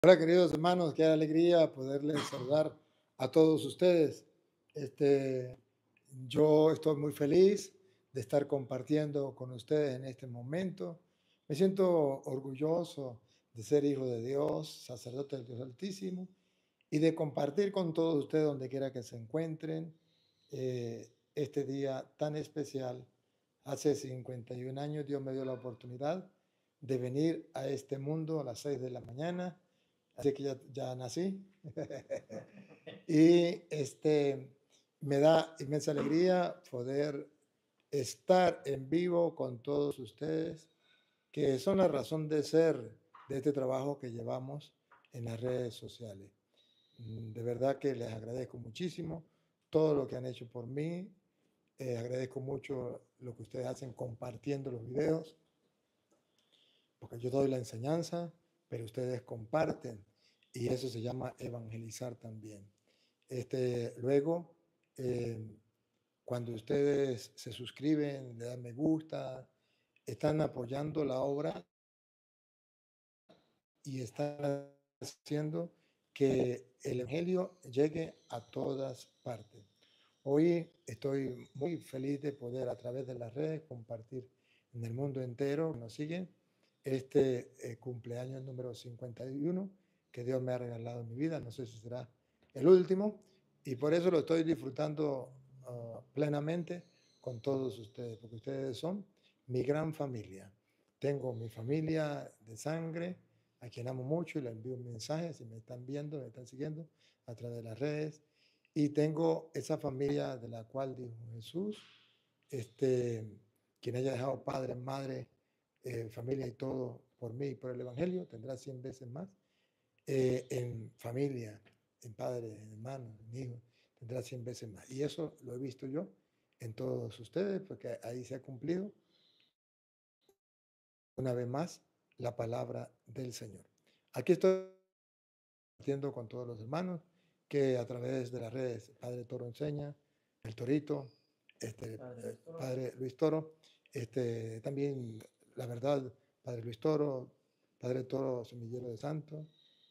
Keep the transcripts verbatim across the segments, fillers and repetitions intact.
Hola, queridos hermanos, qué alegría poderles saludar a todos ustedes. Este, yo estoy muy feliz de estar compartiendo con ustedes en este momento. Me siento orgulloso de ser hijo de Dios, sacerdote del Dios Altísimo, y de compartir con todos ustedes donde quiera que se encuentren eh, este día tan especial. Hace cincuenta y un años Dios me dio la oportunidad de venir a este mundo a las seis de la mañana. Así que ya, ya nací. Y este, me da inmensa alegría poder estar en vivo con todos ustedes, que son la razón de ser de este trabajo que llevamos en las redes sociales. Mm, De verdad que les agradezco muchísimo todo lo que han hecho por mí. Eh, agradezco mucho lo que ustedes hacen compartiendo los videos, porque yo doy la enseñanza, pero ustedes comparten y eso se llama evangelizar también. Este, luego, eh, cuando ustedes se suscriben, le dan me gusta, están apoyando la obra y están haciendo que el Evangelio llegue a todas partes. Hoy estoy muy feliz de poder a través de las redes compartir en el mundo entero que nos siguen este eh, cumpleaños número cincuenta y uno que Dios me ha regalado en mi vida. No sé si será el último y por eso lo estoy disfrutando uh, plenamente con todos ustedes, porque ustedes son mi gran familia. Tengo mi familia de sangre, a quien amo mucho y le envío un mensaje si me están viendo, me están siguiendo a través de las redes. Y tengo esa familia de la cual dijo Jesús, este, quien haya dejado padre, madre, eh, familia y todo por mí y por el Evangelio, tendrá cien veces más. Eh, en familia, en padre, en hermano, en hijo, tendrá cien veces más. Y eso lo he visto yo en todos ustedes, porque ahí se ha cumplido una vez más la palabra del Señor. Aquí estoy compartiendo con todos los hermanos que a través de las redes Padre Toro Enseña, El Torito, este, Padre eh, Luis Toro. Padre Luis Toro, este, también La Verdad, Padre Luis Toro, Padre Toro Semillero de Santo,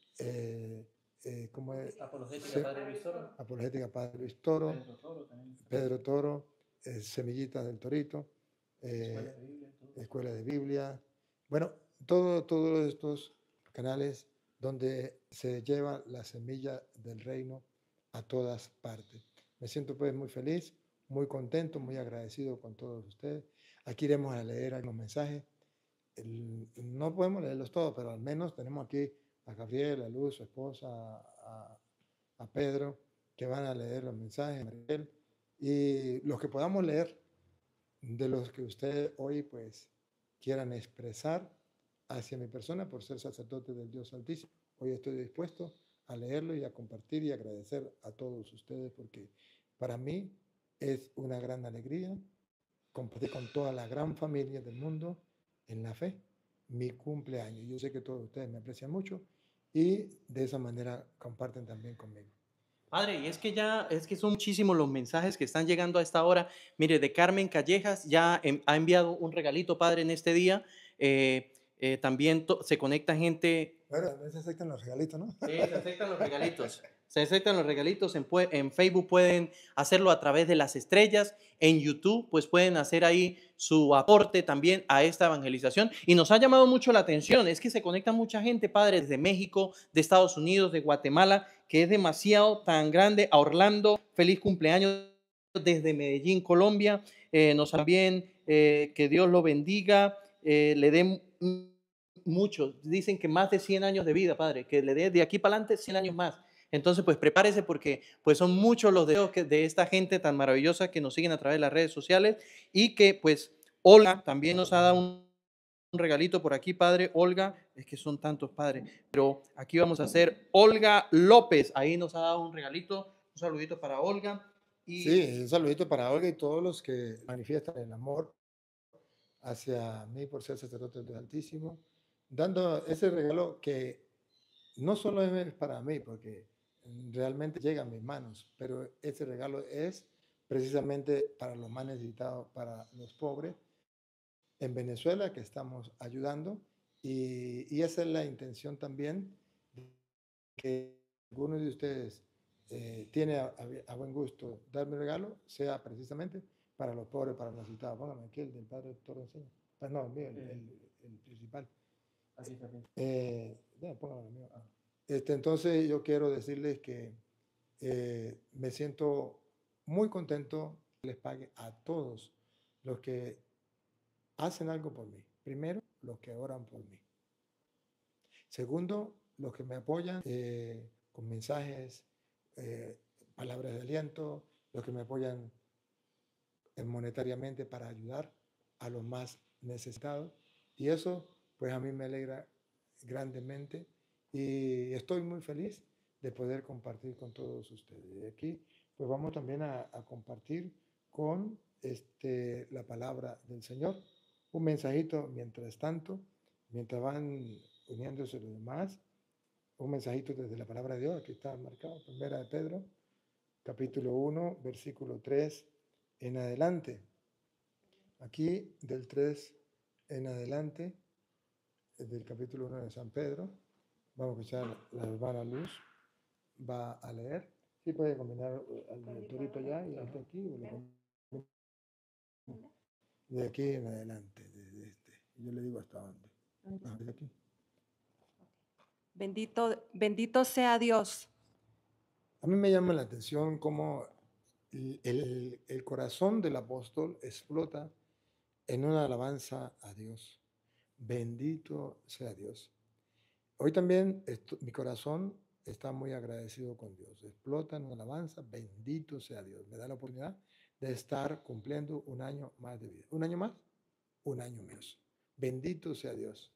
eh, eh, como es, Apologética, Se, Padre Luis Toro. Apologética Padre Luis Toro, Pedro Toro también. Pedro Toro, eh, Semillitas del Torito, Escuela eh, de Biblia, todo. Escuela de Biblia. Bueno, todo, todos estos canales donde se lleva la semilla del reino a todas partes. Me siento pues muy feliz, muy contento, muy agradecido con todos ustedes. Aquí iremos a leer algunos mensajes. El, no podemos leerlos todos, pero al menos tenemos aquí a Gabriel, a Luz, su esposa, a, a Pedro, que van a leer los mensajes, Mariel, y los que podamos leer, de los que ustedes hoy pues quieran expresar hacia mi persona por ser sacerdote del Dios Altísimo. Hoy estoy dispuesto a leerlo y a compartir y agradecer a todos ustedes porque para mí es una gran alegría compartir con toda la gran familia del mundo en la fe mi cumpleaños. Yo sé que todos ustedes me aprecian mucho y de esa manera comparten también conmigo. Padre, y es que ya, es que son muchísimos los mensajes que están llegando a esta hora. Mire, de Carmen Callejas ya em, ha enviado un regalito, Padre, en este día. Eh, eh, también to- se conecta gente. Bueno, no se aceptan los regalitos, ¿no? Sí, se aceptan los regalitos. Se aceptan los regalitos. En, pue- en Facebook pueden hacerlo a través de las estrellas. En YouTube, pues pueden hacer ahí su aporte también a esta evangelización. Y nos ha llamado mucho la atención. Es que se conecta mucha gente, padre, desde México, de Estados Unidos, de Guatemala, que es demasiado tan grande. A Orlando, feliz cumpleaños desde Medellín, Colombia. Eh, nos también eh, que Dios lo bendiga, eh, le dé muchos, dicen que más de cien años de vida, padre, que le dé de aquí para adelante cien años más. Entonces, pues prepárese porque pues son muchos los deseos que, de esta gente tan maravillosa que nos siguen a través de las redes sociales y que pues Olga también nos ha dado un, un regalito por aquí, padre. Olga, es que son tantos, padre, pero aquí vamos a hacer Olga López, ahí nos ha dado un regalito, un saludito para Olga. Y Sí, un saludito para Olga y todos los que manifiestan el amor hacia mí por ser sacerdote del Altísimo, dando ese regalo que no solo es para mí, porque realmente llega a mis manos, pero ese regalo es precisamente para los más necesitados, para los pobres en Venezuela que estamos ayudando y, y esa es la intención también que alguno de ustedes eh, tiene a, a, a, buen gusto darme un regalo, sea precisamente para los pobres, para los necesitados. Póngame aquí el del Padre Toro enseña. Pues no, el mío, el, el, el principal. Así también. Eh, ya, póngame el mío. Ah. Este, entonces yo quiero decirles que eh, me siento muy contento que les pague a todos los que hacen algo por mí. Primero, los que oran por mí. Segundo, los que me apoyan eh, con mensajes, eh, palabras de aliento, los que me apoyan eh, monetariamente para ayudar a los más necesitados. Y eso, pues a mí me alegra grandemente y estoy muy feliz de poder compartir con todos ustedes. Y aquí, pues vamos también a, a compartir con este, la palabra del Señor. Un mensajito mientras tanto, mientras van uniéndose los demás, un mensajito desde la palabra de Dios, aquí está marcado, primera de Pedro, capítulo uno, versículo tres en adelante. Aquí del tres en adelante, del capítulo uno de San Pedro, vamos a escuchar la hermana Luz, va a leer. Sí, puede combinar al torito allá y hasta aquí, de aquí en adelante, desde este. Yo le digo hasta dónde. Ah, desde aquí. Bendito, bendito sea Dios. A mí me llama la atención cómo el, el, el corazón del apóstol explota en una alabanza a Dios. Bendito sea Dios. Hoy también esto, mi corazón está muy agradecido con Dios. Explota en una alabanza. Bendito sea Dios. Me da la oportunidad de estar cumpliendo un año más de vida. ¿Un año más? Un año menos. Bendito sea Dios.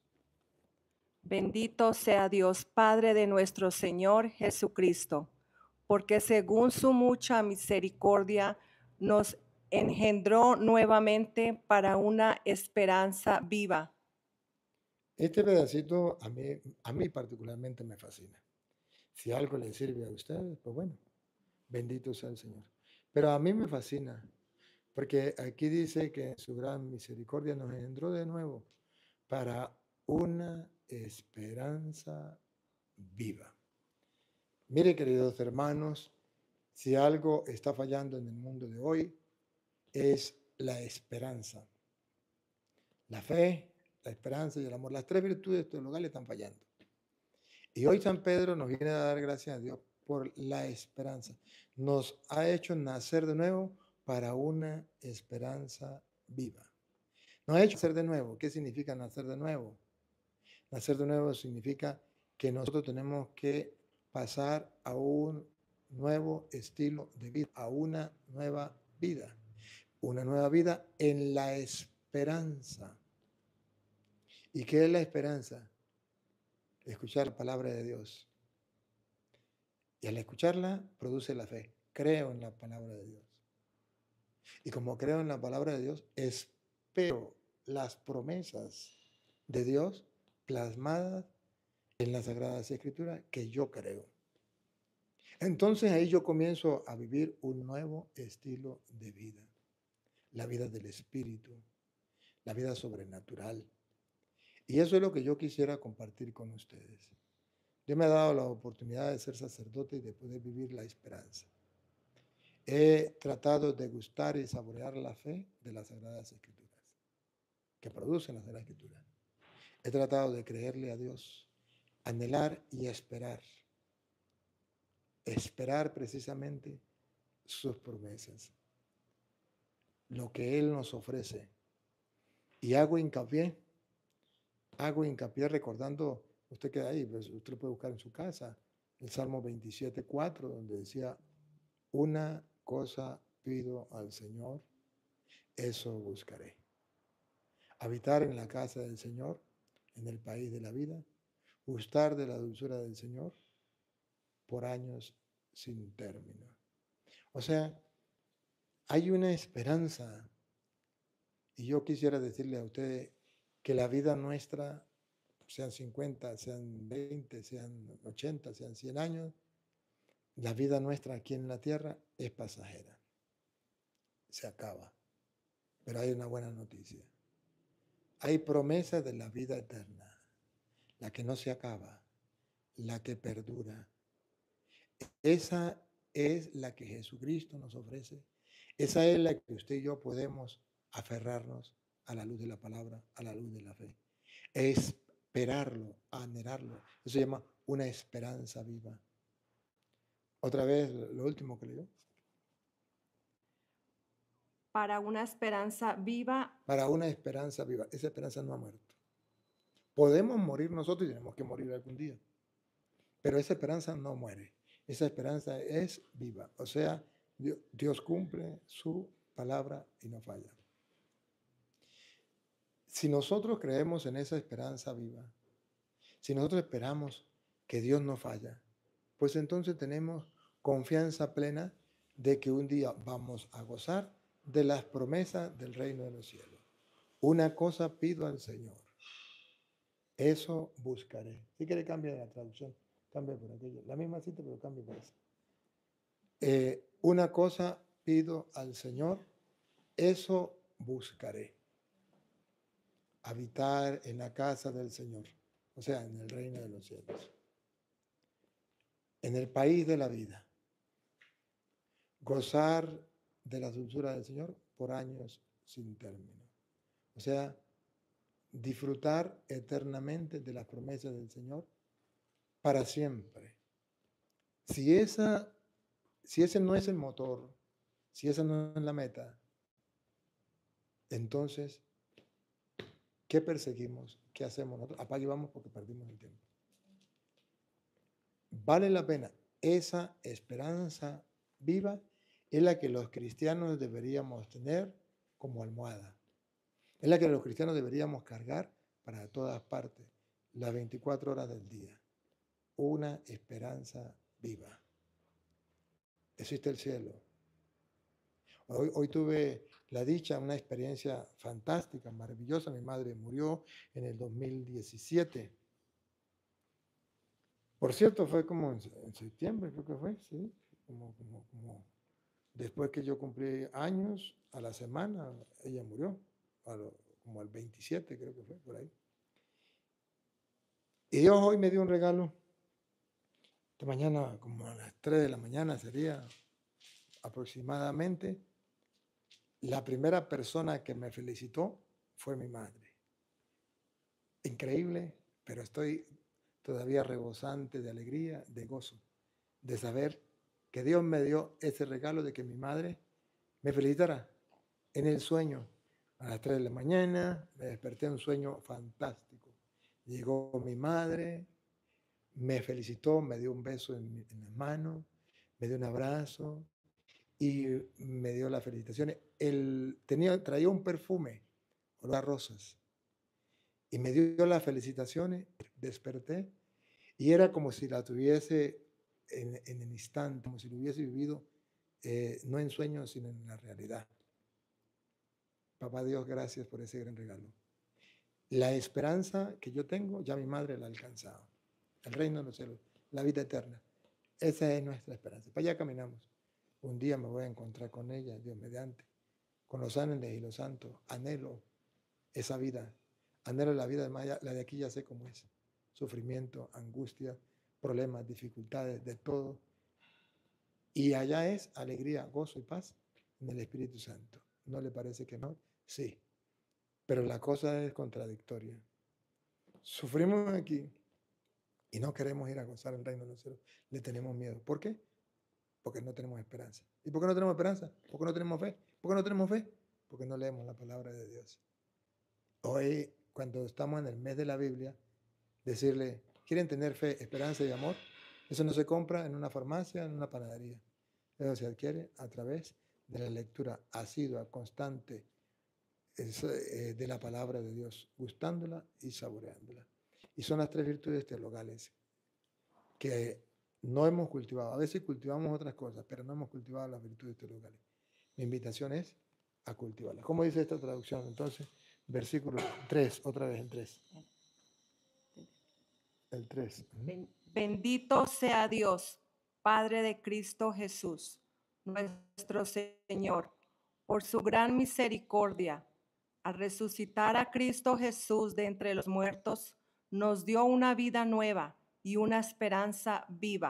Bendito sea Dios, Padre de nuestro Señor Jesucristo, porque según su mucha misericordia nos engendró nuevamente para una esperanza viva. Este pedacito a mí, a mí particularmente me fascina. Si algo le sirve a ustedes, pues bueno, bendito sea el Señor. Pero a mí me fascina, porque aquí dice que en su gran misericordia nos engendró de nuevo para una esperanza viva. Mire, queridos hermanos, si algo está fallando en el mundo de hoy, es la esperanza. La fe, la esperanza y el amor. Las tres virtudes teologales están fallando. Y hoy San Pedro nos viene a dar gracias a Dios por la esperanza. Nos ha hecho nacer de nuevo para una esperanza viva. Nos ha hecho nacer de nuevo. ¿Qué significa nacer de nuevo? Nacer de nuevo significa que nosotros tenemos que pasar a un nuevo estilo de vida, a una nueva vida. Una nueva vida en la esperanza. ¿Y qué es la esperanza? Escuchar la palabra de Dios. Y al escucharla, produce la fe. Creo en la palabra de Dios. Y como creo en la palabra de Dios, espero las promesas de Dios plasmadas en las Sagradas Escrituras que yo creo. Entonces ahí yo comienzo a vivir un nuevo estilo de vida. La vida del Espíritu, la vida sobrenatural. Y eso es lo que yo quisiera compartir con ustedes. Dios me ha dado la oportunidad de ser sacerdote y de poder vivir la esperanza. He tratado de gustar y saborear la fe de las Sagradas Escrituras, que producen las Sagradas Escrituras. He tratado de creerle a Dios, anhelar y esperar. Esperar precisamente sus promesas, lo que Él nos ofrece. Y hago hincapié, hago hincapié recordando, usted queda ahí, pues usted lo puede buscar en su casa, el Salmo veintisiete, cuatro, donde decía, una cosa pido al Señor, eso buscaré. Habitar en la casa del Señor, en el país de la vida, gustar de la dulzura del Señor por años sin término. O sea, hay una esperanza. Y yo quisiera decirle a ustedes que la vida nuestra, sean cincuenta, sean veinte, sean ochenta, sean cien años, la vida nuestra aquí en la tierra es pasajera. Se acaba. Pero hay una buena noticia. Hay promesa de la vida eterna, la que no se acaba, la que perdura, Esa es la que Jesucristo nos ofrece. Esa es la que usted y yo podemos aferrarnos a la luz de la palabra, a la luz de la fe. Esperarlo, anhelarlo. Eso se llama una esperanza viva. Otra vez, lo último que leyó. Para una esperanza viva. Para una esperanza viva. Esa esperanza no ha muerto. Podemos morir nosotros y tenemos que morir algún día. Pero esa esperanza no muere. Esa esperanza es viva. O sea, Dios, Dios cumple su palabra y no falla. Si nosotros creemos en esa esperanza viva, si nosotros esperamos que Dios no falla, pues entonces tenemos confianza plena de que un día vamos a gozar de las promesas del reino de los cielos. Una cosa pido al Señor, eso buscaré. Si quiere cambia la traducción, cambia por aquello. La misma cita, pero cambia por eso. Eh, una cosa pido al Señor, eso buscaré. Habitar en la casa del Señor, o sea, en el reino de los cielos. En el país de la vida. Gozar de la dulzura del Señor por años sin término. O sea, disfrutar eternamente de las promesas del Señor para siempre. Si, esa, si ese no es el motor, si esa no es la meta, entonces, ¿qué perseguimos? ¿Qué hacemos nosotros? Apague y vamos porque perdimos el tiempo. Vale la pena. Esa esperanza viva es la que los cristianos deberíamos tener como almohada. Es la que los cristianos deberíamos cargar para todas partes, las veinticuatro horas del día. Una esperanza viva. Existe el cielo. Hoy, hoy tuve la dicha, una experiencia fantástica, maravillosa. Mi madre murió en el dos mil diecisiete. Por cierto, fue como en, en septiembre, creo que fue, sí. Como, como, como después que yo cumplí años, a la semana, ella murió. A lo, como al veintisiete, creo que fue, por ahí. Y Dios hoy me dio un regalo. Esta mañana, como a las tres de la mañana sería aproximadamente, la primera persona que me felicitó fue mi madre. Increíble, pero estoy todavía rebosante de alegría, de gozo, de saber que Dios me dio ese regalo de que mi madre me felicitara en el sueño. A las tres de la mañana me desperté en un sueño fantástico. Llegó mi madre, me felicitó, me dio un beso en, en la mano, me dio un abrazo y me dio las felicitaciones. Él tenía, traía un perfume, olor a rosas, y me dio las felicitaciones, desperté, y era como si la tuviese en, en el instante, como si lo hubiese vivido, eh, no en sueños, sino en la realidad. Papá Dios, gracias por ese gran regalo. La esperanza que yo tengo, ya mi madre la ha alcanzado. El reino de los cielos, la vida eterna. Esa es nuestra esperanza. Para allá caminamos. Un día me voy a encontrar con ella, Dios mediante, con los ángeles y los santos. Anhelo esa vida. Anhelo la vida de Maya, la de aquí ya sé cómo es. Sufrimiento, angustia, problemas, dificultades, de todo. Y allá es alegría, gozo y paz en el Espíritu Santo. ¿No le parece que no? Sí. Pero la cosa es contradictoria. Sufrimos aquí y no queremos ir a gozar el reino de los cielos. Le tenemos miedo. ¿Por qué? Porque no tenemos esperanza. ¿Y por qué no tenemos esperanza? Porque no tenemos fe. ¿Por qué no tenemos fe? Porque no leemos la palabra de Dios. Hoy, cuando estamos en el mes de la Biblia, decirle, ¿quieren tener fe, esperanza y amor? Eso no se compra en una farmacia, en una panadería. Eso se adquiere a través de la lectura asidua, constante, de la palabra de Dios, gustándola y saboreándola. Y son las tres virtudes teologales que no hemos cultivado. A veces cultivamos otras cosas, pero no hemos cultivado las virtudes teologales. Mi invitación es a cultivarlas. ¿Cómo dice esta traducción? Entonces, versículo tres, otra vez el tres. El tres. Bendito sea Dios, Padre de Cristo Jesús, nuestro Señor, por su gran misericordia. Al resucitar a Cristo Jesús de entre los muertos, nos dio una vida nueva y una esperanza viva.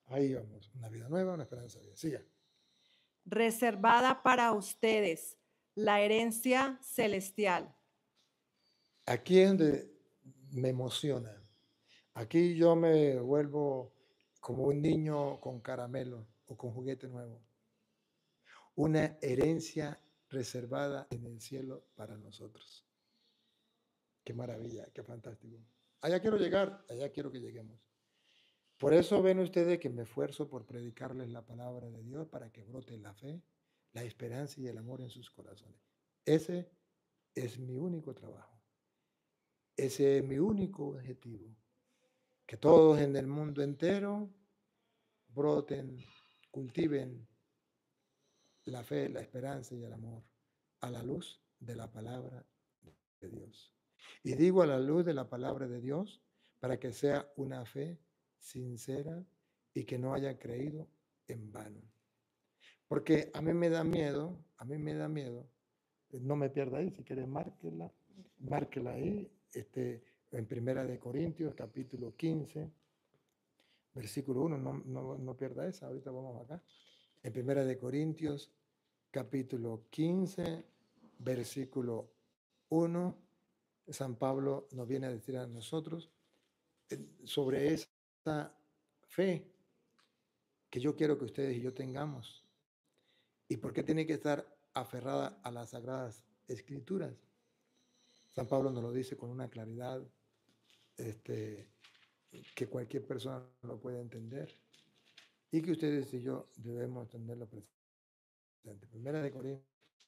Ahí vamos, una vida nueva, una esperanza viva. Siga. Reservada para ustedes la herencia celestial. Aquí es donde me emociona. Aquí yo me vuelvo como un niño con caramelo o con juguete nuevo. Una herencia reservada en el cielo para nosotros. Qué maravilla, qué fantástico. Allá quiero llegar, allá quiero que lleguemos. Por eso ven ustedes que me esfuerzo por predicarles la palabra de Dios para que brote la fe, la esperanza y el amor en sus corazones. Ese es mi único trabajo. Ese es mi único objetivo. Que todos en el mundo entero broten, cultiven la fe, la esperanza y el amor a la luz de la palabra de Dios. Y digo a la luz de la palabra de Dios para que sea una fe sincera y que no haya creído en vano. Porque a mí me da miedo, a mí me da miedo, no me pierda ahí, si quiere márquela, márquela ahí, este, en Primera de Corintios, capítulo quince, versículo uno, no, no, no pierda esa, ahorita vamos acá. En Primera de Corintios, capítulo quince, versículo uno, San Pablo nos viene a decir a nosotros sobre esa fe que yo quiero que ustedes y yo tengamos. ¿Y por qué tiene que estar aferrada a las sagradas escrituras? San Pablo nos lo dice con una claridad este, que cualquier persona lo puede entender y que ustedes y yo debemos tenerlo presente. Primera de Corintios,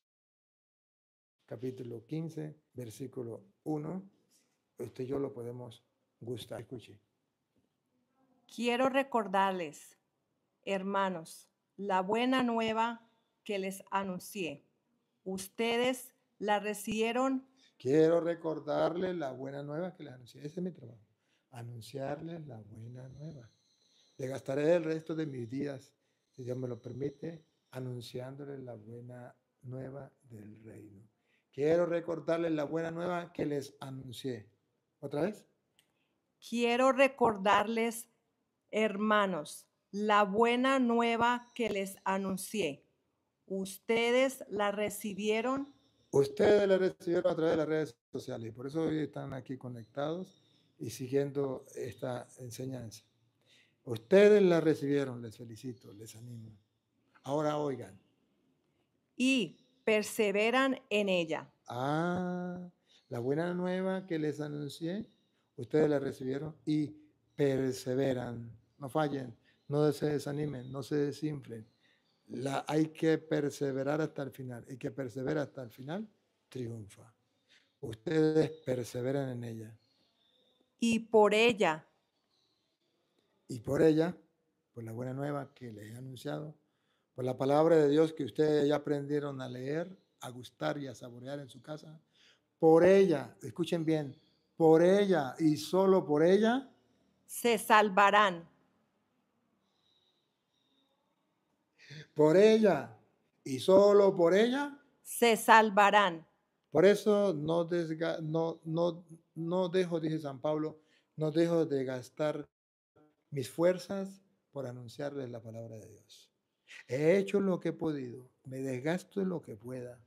capítulo quince, versículo uno. Usted y yo lo podemos gustar. Escuche. Quiero recordarles, hermanos, la buena nueva que les anuncié. Ustedes la recibieron. Quiero recordarles la buena nueva que les anuncié. Ese es mi trabajo. Anunciarles la buena nueva. Le gastaré el resto de mis días, si Dios me lo permite, anunciándoles la buena nueva del reino. Quiero recordarles la buena nueva que les anuncié. ¿Otra vez? Quiero recordarles, hermanos, la buena nueva que les anuncié. Ustedes la recibieron. Ustedes la recibieron a través de las redes sociales y por eso hoy están aquí conectados y siguiendo esta enseñanza. Ustedes la recibieron, les felicito, les animo. Ahora oigan. Y perseveran en ella. Ah, la buena nueva que les anuncié, ustedes la recibieron y perseveran. No fallen, no se desanimen, no se desinflen. La, hay que perseverar hasta el final. Y que persevera hasta el final, triunfa. Ustedes perseveran en ella. Y por ella. Y por ella, por la buena nueva que les he anunciado, por la palabra de Dios que ustedes ya aprendieron a leer, a gustar y a saborear en su casa, por ella, escuchen bien, por ella y solo por ella, se salvarán. Por ella y solo por ella, se salvarán. Por eso no, desga, no, no, no dejo, dice San Pablo, no dejo de gastar mis fuerzas por anunciarles la palabra de Dios. He hecho lo que he podido, me desgasto en lo que pueda.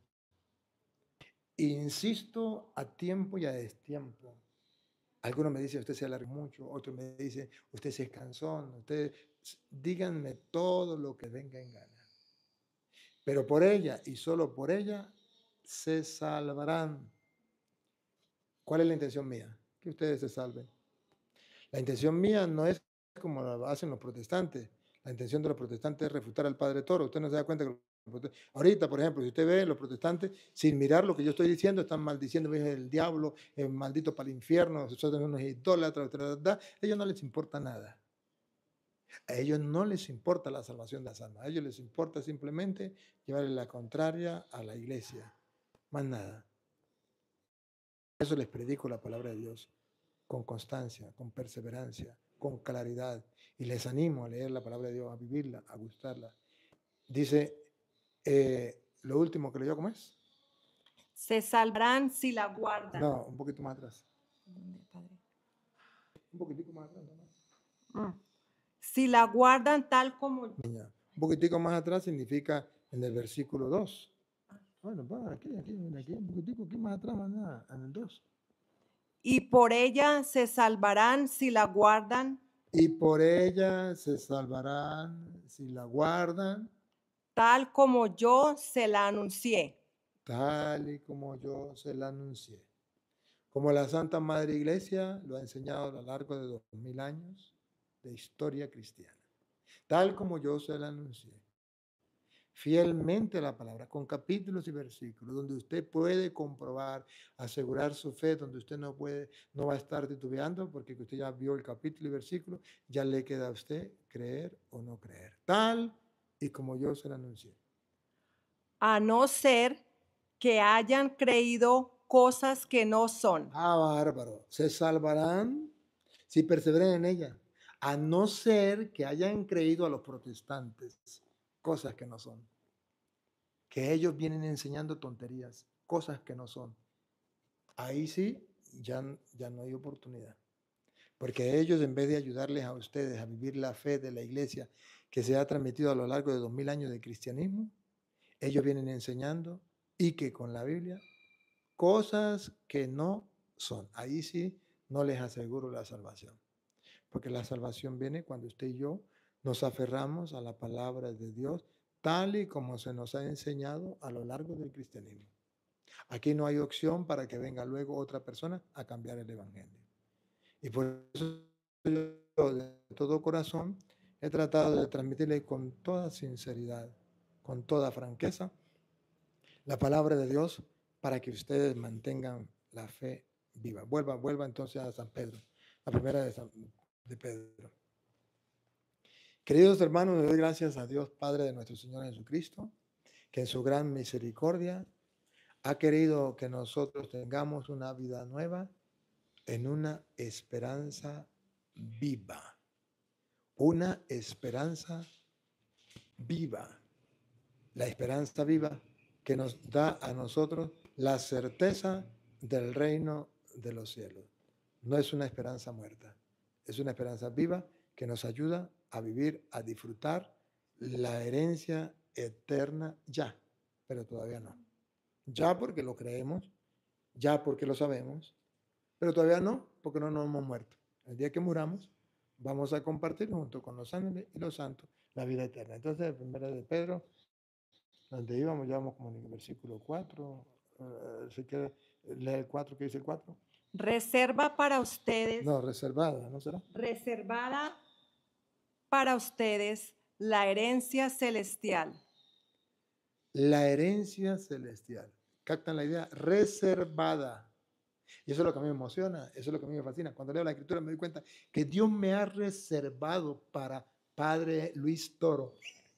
Insisto a tiempo y a destiempo. Algunos me dicen, usted se alarga mucho, otros me dicen, usted se es cansón, ustedes díganme todo lo que venga en gana. Pero por ella y solo por ella se salvarán. ¿Cuál es la intención mía? Que ustedes se salven. La intención mía no es como lo hacen los protestantes. La intención de los protestantes es refutar al Padre Toro. Usted no se da cuenta que ahorita, por ejemplo, si usted ve los protestantes, sin mirar lo que yo estoy diciendo, están maldiciendo el diablo, el maldito para el infierno, son unos idólatras, a ellos no les importa nada. A ellos no les importa la salvación de las almas. A ellos les importa simplemente llevarle la contraria a la iglesia. Más nada. Por eso les predico la palabra de Dios con constancia, con perseverancia, con claridad. Y les animo a leer la palabra de Dios, a vivirla, a gustarla. Dice, eh, lo último que leyó, ¿cómo es? Se salvarán si la guardan. No, un poquito más atrás. ¿Dónde, padre? Un poquitico más atrás. ¿No? Mm. si la guardan tal como Niña. Un poquitico más atrás significa en el versículo dos. Bueno, pues aquí, aquí, aquí, un poquitico aquí más atrás, más nada, en el dos. y por ella se salvarán si la guardan Y por ella se salvarán si la guardan, tal como yo se la anuncié. tal y como yo se la anuncié. Como la Santa Madre Iglesia lo ha enseñado a lo largo de dos mil años de historia cristiana. Tal como yo se la anuncié. Fielmente a la palabra, con capítulos y versículos, donde usted puede comprobar, asegurar su fe, donde usted no puede, no va a estar titubeando, porque usted ya vio el capítulo y versículo, ya le queda a usted creer o no creer. Tal y como yo se la anuncié. A no ser que hayan creído cosas que no son. Ah, bárbaro. Se salvarán si perseveran en ella, a no ser que hayan creído a los protestantes cosas que no son. Que ellos vienen enseñando tonterías, cosas que no son. Ahí sí, ya, ya no hay oportunidad. Porque ellos, en vez de ayudarles a ustedes a vivir la fe de la iglesia que se ha transmitido a lo largo de dos mil años de cristianismo, ellos vienen enseñando y que con la Biblia, cosas que no son. Ahí sí no les aseguro la salvación. Porque la salvación viene cuando usted y yo nos aferramos a la palabra de Dios tal y como se nos ha enseñado a lo largo del cristianismo. Aquí no hay opción para que venga luego otra persona a cambiar el evangelio. Y por eso yo de todo corazón he tratado de transmitirle con toda sinceridad, con toda franqueza, la palabra de Dios para que ustedes mantengan la fe viva. Vuelva, vuelva entonces a San Pedro, la primera de, San, de Pedro. Queridos hermanos, le doy gracias a Dios Padre de nuestro Señor Jesucristo, que en su gran misericordia ha querido que nosotros tengamos una vida nueva en una esperanza viva. Una esperanza viva. La esperanza viva que nos da a nosotros la certeza del reino de los cielos. No es una esperanza muerta, es una esperanza viva que nos ayuda a vivir, a disfrutar la herencia eterna ya, pero todavía no. Ya porque lo creemos, ya porque lo sabemos, pero todavía no, porque no nos hemos muerto. El día que muramos, vamos a compartir junto con los ángeles y los santos la vida eterna. Entonces, primera de Pedro, donde íbamos, ya vamos como en el versículo cuatro, uh, si quiere leer el cuatro, ¿qué dice el cuatro? Reserva para ustedes. No, reservada, ¿no será? Reservada para ustedes la herencia celestial. La herencia celestial. ¿Captan la idea? Reservada. Y eso es lo que a mí me emociona, eso es lo que a mí me fascina. Cuando leo la escritura me doy cuenta que Dios me ha reservado para Padre Luis Toro.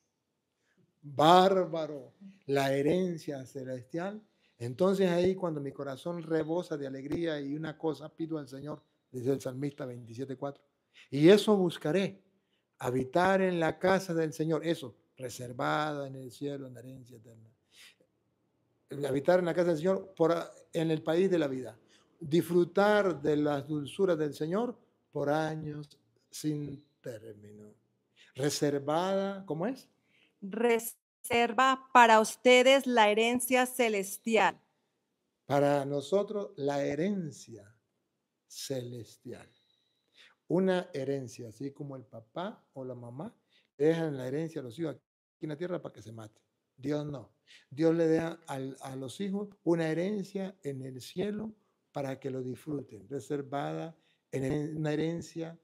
Bárbaro, la herencia celestial. Entonces ahí cuando mi corazón rebosa de alegría y una cosa pido al Señor, dice el salmista veintisiete cuatro, y eso buscaré, habitar en la casa del Señor, eso, reservada en el cielo, en la herencia eterna. Habitar en la casa del Señor por, en el país de la vida. Disfrutar de las dulzuras del Señor por años sin término. Reservada, ¿cómo es? Reserva para ustedes la herencia celestial. Para nosotros la herencia celestial. Una herencia, así como el papá o la mamá dejan la herencia a los hijos aquí en la tierra para que se mate. Dios no. Dios le da al, a los hijos una herencia en el cielo para que lo disfruten, reservada en una herencia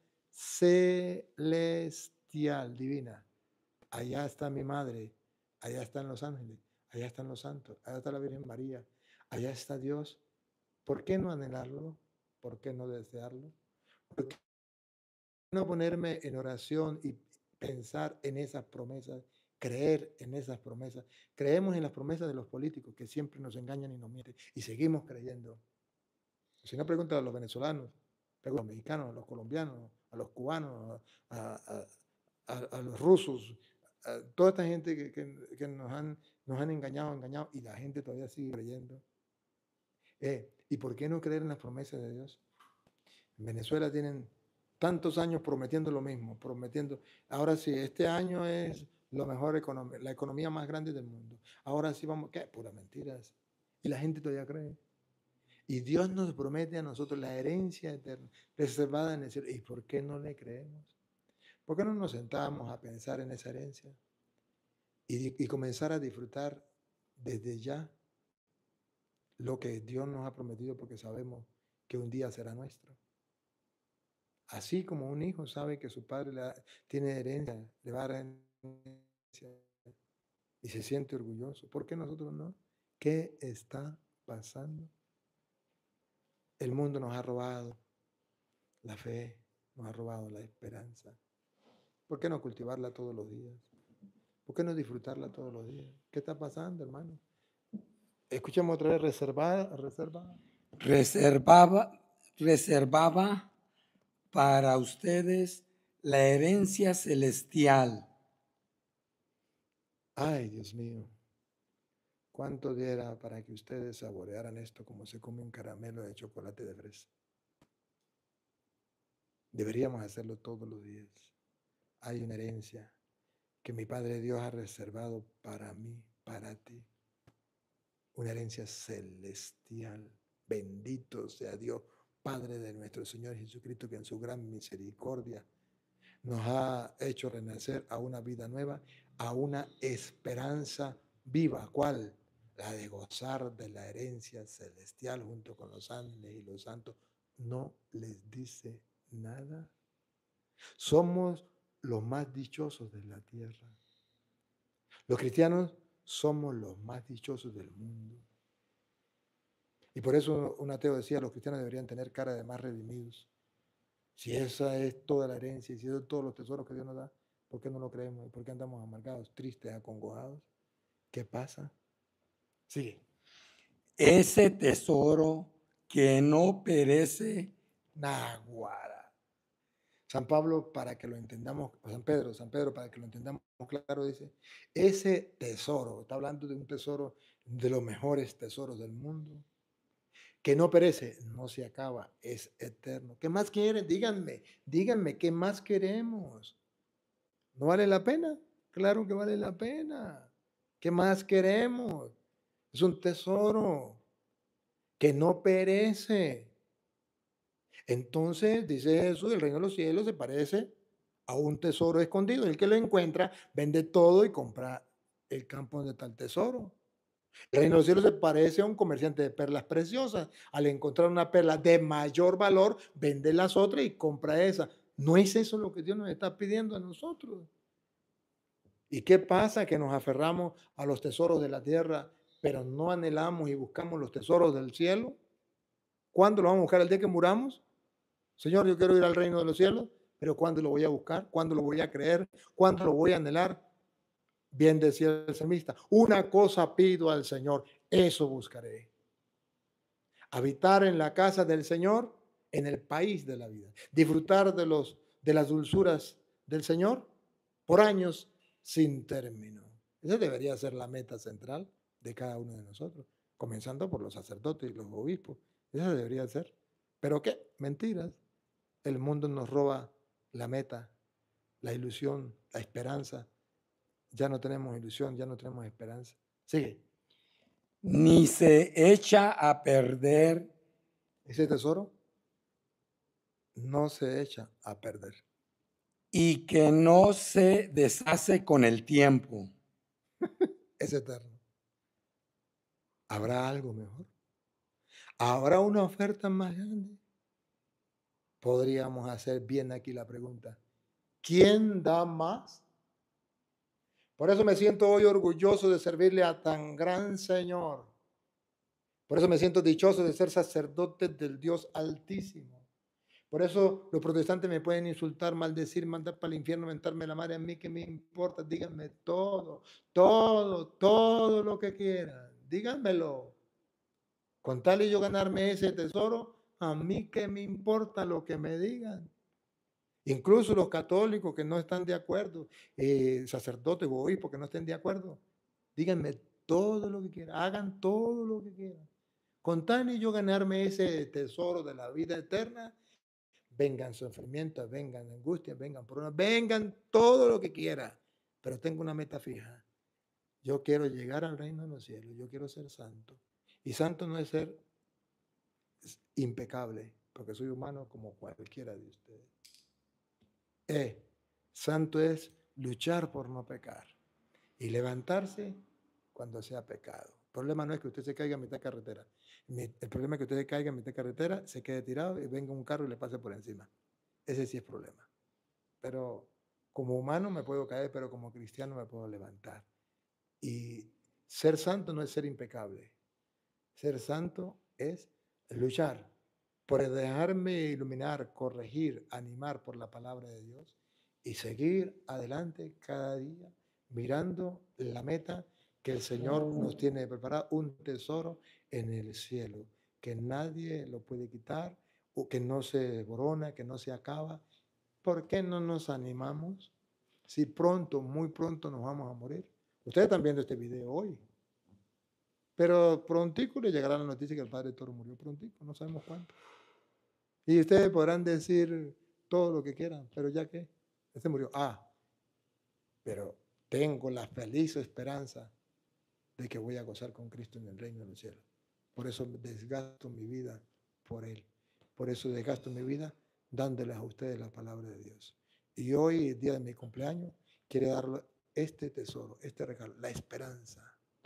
celestial, divina. Allá está mi madre, allá están los ángeles, allá están los santos, allá está la Virgen María, allá está Dios. ¿Por qué no anhelarlo? ¿Por qué no desearlo? ¿Por qué no ponerme en oración y pensar en esas promesas, creer en esas promesas? Creemos en las promesas de los políticos que siempre nos engañan y nos mienten y seguimos creyendo. Si no, pregunta a los venezolanos, pregunta a los mexicanos, a los colombianos, a los cubanos, a, a, a, a los rusos, a toda esta gente que, que, que nos, han, nos han engañado, engañado y la gente todavía sigue creyendo. Eh, ¿Y por qué no creer en las promesas de Dios? En Venezuela tienen tantos años prometiendo lo mismo, prometiendo. Ahora sí, este año es lo mejor economía, la economía más grande del mundo. Ahora sí vamos, ¿qué? Pura mentiras. Y la gente todavía cree. Y Dios nos promete a nosotros la herencia eterna, reservada en el cielo. ¿Y por qué no le creemos? ¿Por qué no nos sentamos a pensar en esa herencia y, y comenzar a disfrutar desde ya lo que Dios nos ha prometido porque sabemos que un día será nuestro? Así como un hijo sabe que su padre le da- tiene herencia, le va a dar herencia y se siente orgulloso. ¿Por qué nosotros no? ¿Qué está pasando? El mundo nos ha robado la fe, nos ha robado la esperanza. ¿Por qué no cultivarla todos los días? ¿Por qué no disfrutarla todos los días? ¿Qué está pasando, hermano? Escuchemos otra vez, reservada, reservada. Reservaba, reservaba para ustedes la herencia celestial. Ay, Dios mío, cuánto diera para que ustedes saborearan esto como se come un caramelo de chocolate de fresa. Deberíamos hacerlo todos los días. Hay una herencia que mi Padre Dios ha reservado para mí, para ti. Una herencia celestial. Bendito sea Dios, Padre de nuestro Señor Jesucristo, que en su gran misericordia nos ha hecho renacer a una vida nueva, a una esperanza viva. ¿Cuál? La de gozar de la herencia celestial junto con los ángeles y los santos. No les dice nada. Somos los más dichosos de la tierra. Los cristianos somos los más dichosos del mundo. Y por eso un ateo decía, los cristianos deberían tener cara de más redimidos. Si esa es toda la herencia y si esos son todos los tesoros que Dios nos da, ¿por qué no lo creemos? ¿Y por qué andamos amargados, tristes, acongojados? ¿Qué pasa? Sigue. Ese tesoro que no perece. Naguara. San Pablo, para que lo entendamos, San Pedro, San Pedro, para que lo entendamos claro, dice, ese tesoro, está hablando de un tesoro de los mejores tesoros del mundo, que no perece, no se acaba, es eterno. ¿Qué más quieren? Díganme, díganme, ¿qué más queremos? ¿No vale la pena? Claro que vale la pena. ¿Qué más queremos? Es un tesoro que no perece. Entonces, dice Jesús, el reino de los cielos se parece a un tesoro escondido. El que lo encuentra, vende todo y compra el campo donde está el tesoro. El reino de los cielos se parece a un comerciante de perlas preciosas. Al encontrar una perla de mayor valor, vende las otras y compra esa. ¿No es eso lo que Dios nos está pidiendo a nosotros? ¿Y qué pasa? Que nos aferramos a los tesoros de la tierra, pero no anhelamos y buscamos los tesoros del cielo. ¿Cuándo lo vamos a buscar? ¿El día que muramos? Señor, yo quiero ir al reino de los cielos, pero ¿cuándo lo voy a buscar? ¿Cuándo lo voy a creer? ¿Cuándo lo voy a anhelar? Bien decía el salmista, una cosa pido al Señor, eso buscaré. Habitar en la casa del Señor, en el país de la vida. Disfrutar de, los, de las dulzuras del Señor por años sin término. Esa debería ser la meta central de cada uno de nosotros, comenzando por los sacerdotes y los obispos. Esa debería ser. ¿Pero qué? Mentiras. El mundo nos roba la meta, la ilusión, la esperanza. Ya no tenemos ilusión, ya no tenemos esperanza. Sigue. Ni se echa a perder. Ese tesoro no se echa a perder. Y que no se deshace con el tiempo. Es eterno. ¿Habrá algo mejor? ¿Habrá una oferta más grande? Podríamos hacer bien aquí la pregunta. ¿Quién da más? Por eso me siento hoy orgulloso de servirle a tan gran Señor. Por eso me siento dichoso de ser sacerdote del Dios Altísimo. Por eso los protestantes me pueden insultar, maldecir, mandar para el infierno, mentarme la madre a mí, que me importa. Díganme todo, todo, todo lo que quieran. Díganmelo. Con tal y yo ganarme ese tesoro, a mí que me importa lo que me digan. Incluso los católicos que no están de acuerdo, eh, sacerdotes o obispos que no estén de acuerdo, díganme todo lo que quieran, hagan todo lo que quieran. Con tal y yo ganarme ese tesoro de la vida eterna, vengan sufrimientos, vengan angustias, vengan problemas, vengan todo lo que quiera, pero tengo una meta fija. Yo quiero llegar al reino de los cielos, yo quiero ser santo. Y santo no es ser impecable, porque soy humano como cualquiera de ustedes. Eh, santo es luchar por no pecar y levantarse cuando sea pecado. El problema no es que usted se caiga a mitad de carretera. El problema es que usted se caiga a mitad de carretera, se quede tirado y venga un carro y le pase por encima. Ese sí es problema. Pero como humano me puedo caer, pero como cristiano me puedo levantar. Y ser santo no es ser impecable. Ser santo es luchar por dejarme iluminar, corregir, animar por la palabra de Dios y seguir adelante cada día mirando la meta que el Señor nos tiene preparado, un tesoro en el cielo, que nadie lo puede quitar, o que no se desborona, que no se acaba. ¿Por qué no nos animamos? Si pronto, muy pronto nos vamos a morir. Ustedes están viendo este video hoy, pero prontico le llegará la noticia que el Padre Toro murió prontico, no sabemos cuánto. Y ustedes podrán decir todo lo que quieran, pero ya que este murió. Ah, pero tengo la feliz esperanza de que voy a gozar con Cristo en el reino de los cielos. Por eso desgasto mi vida por Él. Por eso desgasto mi vida dándoles a ustedes la palabra de Dios. Y hoy, el día de mi cumpleaños, quiero darle este tesoro, este regalo, la esperanza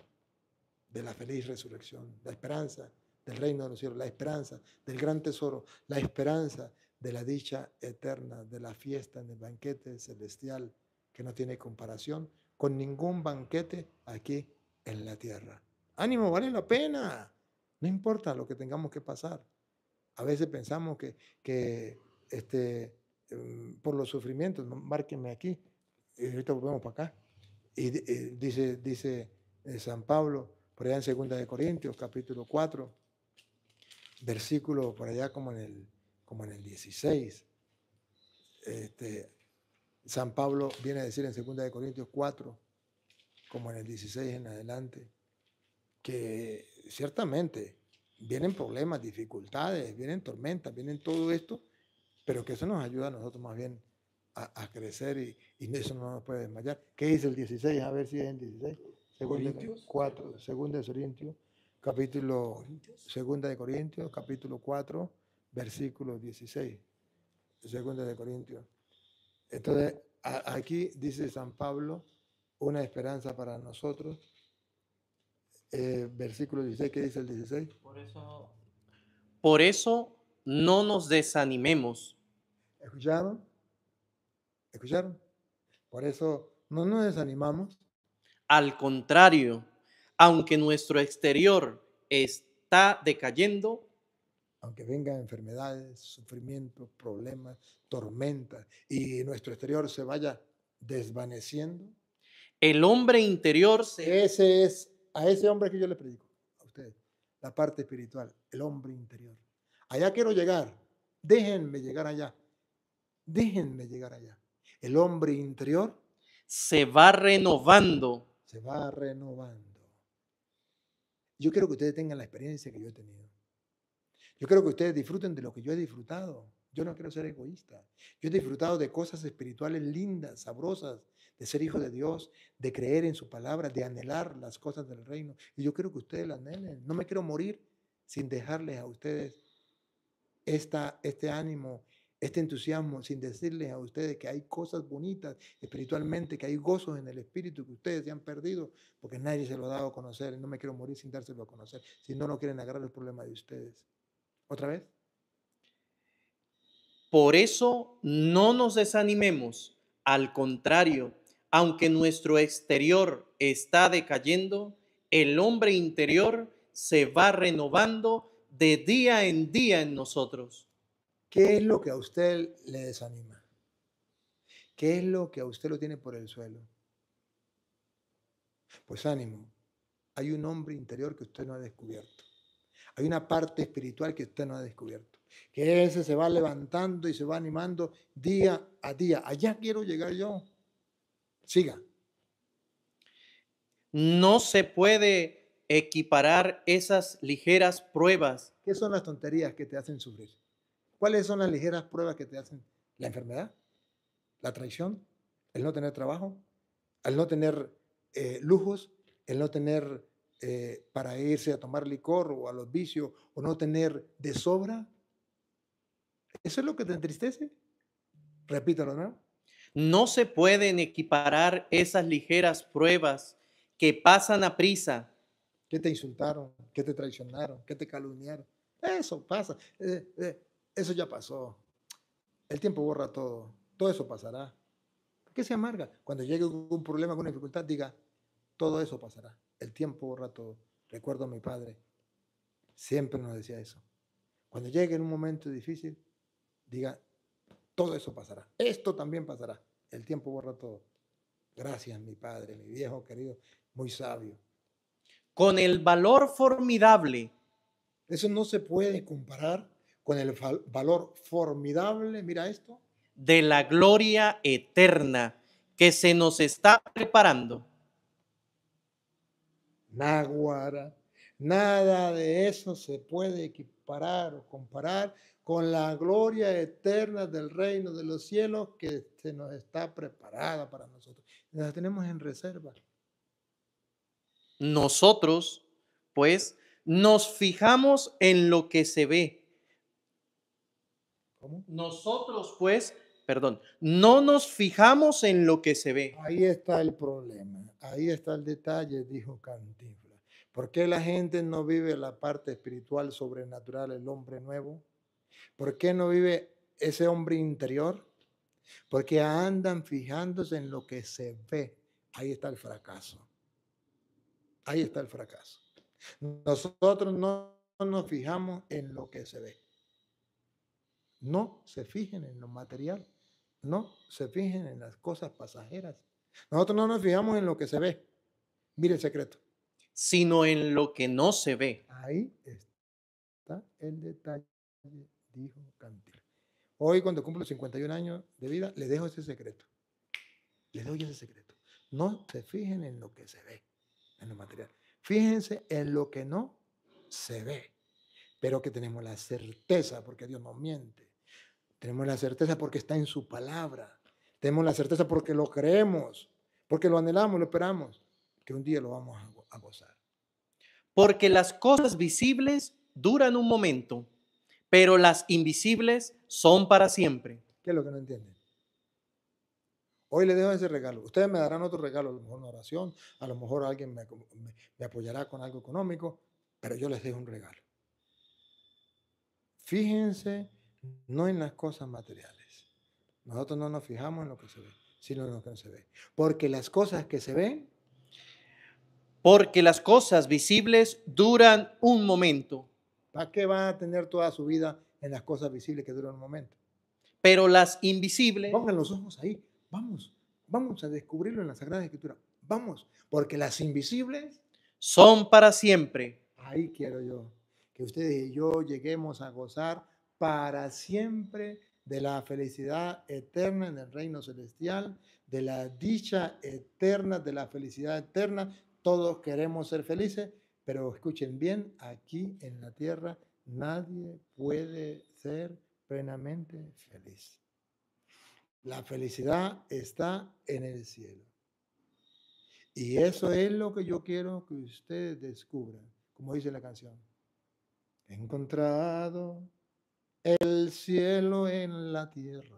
de la feliz resurrección, la esperanza del reino de los cielos, la esperanza del gran tesoro, la esperanza de la dicha eterna, de la fiesta en el banquete celestial que no tiene comparación con ningún banquete aquí en la tierra. Ánimo, vale la pena. No importa lo que tengamos que pasar. A veces pensamos que, que este, um, por los sufrimientos, márquenme aquí, y ahorita volvemos para acá. Y, y dice, dice eh, San Pablo, por allá en segunda de Corintios, capítulo cuatro, versículo por allá como en el, como en el dieciséis. Este, San Pablo viene a decir en segunda de Corintios cuatro, como en el dieciséis en adelante, que ciertamente vienen problemas, dificultades, vienen tormentas, vienen todo esto, pero que eso nos ayuda a nosotros más bien a, a crecer y, y eso no nos puede desmayar. ¿Qué dice el dieciséis? A ver si es el dieciséis. Segunda de cuatro, segunda de Corintios, capítulo, segunda de Corintios, capítulo cuatro, versículo dieciséis. Segunda de Corintios. Entonces, a, aquí dice San Pablo, una esperanza para nosotros. Eh, versículo dieciséis, ¿qué dice el dieciséis? Por eso, por eso no nos desanimemos. ¿Escucharon? ¿Escucharon? Por eso no nos desanimamos. Al contrario, aunque nuestro exterior está decayendo, aunque vengan enfermedades, sufrimientos, problemas, tormentas y nuestro exterior se vaya desvaneciendo, el hombre interior se... ese es a ese hombre que yo le predico a ustedes, la parte espiritual, el hombre interior. Allá quiero llegar, déjenme llegar allá, déjenme llegar allá. El hombre interior se va renovando. Se va renovando. Yo quiero que ustedes tengan la experiencia que yo he tenido. Yo quiero que ustedes disfruten de lo que yo he disfrutado. Yo no quiero ser egoísta. Yo he disfrutado de cosas espirituales lindas, sabrosas, de ser hijo de Dios, de creer en su palabra, de anhelar las cosas del reino. Y yo quiero que ustedes las anhelen. No me quiero morir sin dejarles a ustedes esta, este ánimo, este entusiasmo, sin decirles a ustedes que hay cosas bonitas espiritualmente, que hay gozos en el espíritu que ustedes se han perdido, porque nadie se lo ha dado a conocer. Y no me quiero morir sin dárselo a conocer. Si no, no quieren agarrar el problema de ustedes. ¿Otra vez? Por eso no nos desanimemos. Al contrario, aunque nuestro exterior está decayendo, el hombre interior se va renovando de día en día en nosotros. ¿Qué es lo que a usted le desanima? ¿Qué es lo que a usted lo tiene por el suelo? Pues ánimo, hay un hombre interior que usted no ha descubierto. Hay una parte espiritual que usted no ha descubierto. Que ese se va levantando y se va animando día a día. Allá quiero llegar yo. Siga. No se puede equiparar esas ligeras pruebas. ¿Qué son las tonterías que te hacen sufrir? ¿Cuáles son las ligeras pruebas que te hacen? La enfermedad, la traición, el no tener trabajo, el no tener eh, lujos, el no tener eh, para irse a tomar licor o a los vicios, o no tener de sobra. ¿Eso es lo que te entristece? Repítalo, ¿no? No se pueden equiparar esas ligeras pruebas que pasan a prisa. ¿Qué te insultaron? ¿Qué te traicionaron? ¿Qué te calumniaron? Eso pasa. Eh, eh, eso ya pasó. El tiempo borra todo. Todo eso pasará. ¿Por qué se amarga? Cuando llegue un problema, una dificultad, diga, todo eso pasará. El tiempo borra todo. Recuerdo a mi padre. Siempre nos decía eso. Cuando llegue en un momento difícil, diga, todo eso pasará. Esto también pasará. El tiempo borra todo. Gracias, mi padre, mi viejo querido, muy sabio. Con el valor formidable Eso no se puede comparar con el valor formidable, mira esto, de la gloria eterna que se nos está preparando. náguara, nada de eso se puede equiparar o comparar con la gloria eterna del reino de los cielos que se nos está preparada para nosotros. La tenemos en reserva. Nosotros, pues, nos fijamos en lo que se ve. ¿Cómo? Nosotros, pues, perdón, no nos fijamos en lo que se ve. Ahí está el problema, ahí está el detalle, dijo Cantinflas. ¿Por qué la gente no vive la parte espiritual sobrenatural, el hombre nuevo? ¿Por qué no vive ese hombre interior? Porque andan fijándose en lo que se ve. Ahí está el fracaso. Ahí está el fracaso. Nosotros no nos fijamos en lo que se ve. No se fijen en lo material. No se fijen en las cosas pasajeras. Nosotros no nos fijamos en lo que se ve. Mire el secreto. Sino en lo que no se ve. Ahí está el detalle, dijo Cantinflas. Hoy, cuando cumplo cincuenta y un años de vida, le dejo ese secreto. Le doy ese secreto. No se fijen en lo que se ve, en lo material. Fíjense en lo que no se ve, pero que tenemos la certeza, porque Dios no miente. Tenemos la certeza porque está en su palabra. Tenemos la certeza porque lo creemos, porque lo anhelamos, lo esperamos, que un día lo vamos a gozar. Porque las cosas visibles duran un momento, pero las invisibles son para siempre. ¿Qué es lo que no entienden? Hoy le dejo ese regalo. Ustedes me darán otro regalo, a lo mejor una oración, a lo mejor alguien me, me, me apoyará con algo económico, pero yo les dejo un regalo. Fíjense no en las cosas materiales. Nosotros no nos fijamos en lo que se ve, sino en lo que no se ve. Porque las cosas que se ven, porque las cosas visibles duran un momento. ¿para qué va a tener toda su vida en las cosas visibles que duran un momento? Pero las invisibles, pongan los ojos ahí. Vamos, vamos a descubrirlo en la Sagrada Escritura. Vamos, porque las invisibles son para siempre. Ahí quiero yo, que ustedes y yo lleguemos a gozar para siempre de la felicidad eterna en el reino celestial, de la dicha eterna, de la felicidad eterna. Todos queremos ser felices, pero escuchen bien, aquí en la tierra nadie puede ser plenamente feliz. La felicidad está en el cielo. Y eso es lo que yo quiero que ustedes descubran, como dice la canción. He encontrado el cielo en la tierra,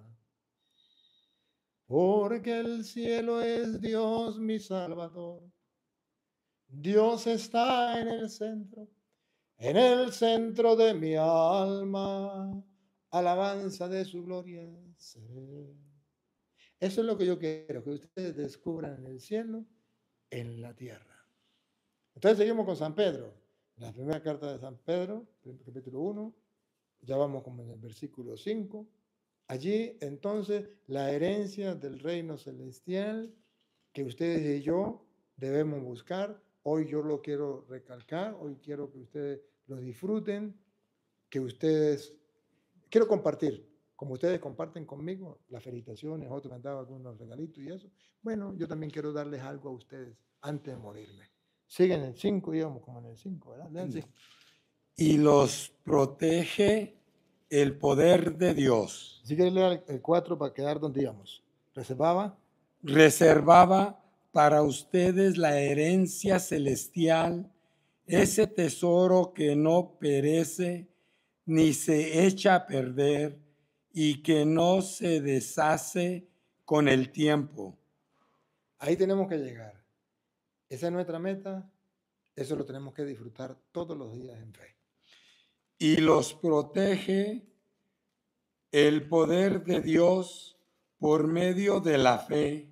porque el cielo es Dios mi Salvador. Dios está en el centro, en el centro de mi alma, alabanza de su gloria seré. Eso es lo que yo quiero, que ustedes descubran en el cielo, en la tierra. Entonces seguimos con San Pedro. La primera carta de San Pedro, capítulo uno, ya vamos como en el versículo cinco. Allí entonces la herencia del reino celestial que ustedes y yo debemos buscar. Hoy yo lo quiero recalcar, hoy quiero que ustedes lo disfruten, que ustedes, quiero compartir. Como ustedes comparten conmigo las felicitaciones, otros me han dado algunos regalitos y eso, bueno, yo también quiero darles algo a ustedes antes de morirme. Siguen en el cinco, íbamos como en el cinco, ¿verdad? Lean cinco. Y los protege el poder de Dios. Si quieres leer el cuatro para quedar donde íbamos. Reservaba. Reservaba para ustedes la herencia celestial, ese tesoro que no perece ni se echa a perder y que no se deshace con el tiempo. Ahí tenemos que llegar. Esa es nuestra meta. Eso lo tenemos que disfrutar todos los días en fe. Y los protege el poder de Dios por medio de la fe.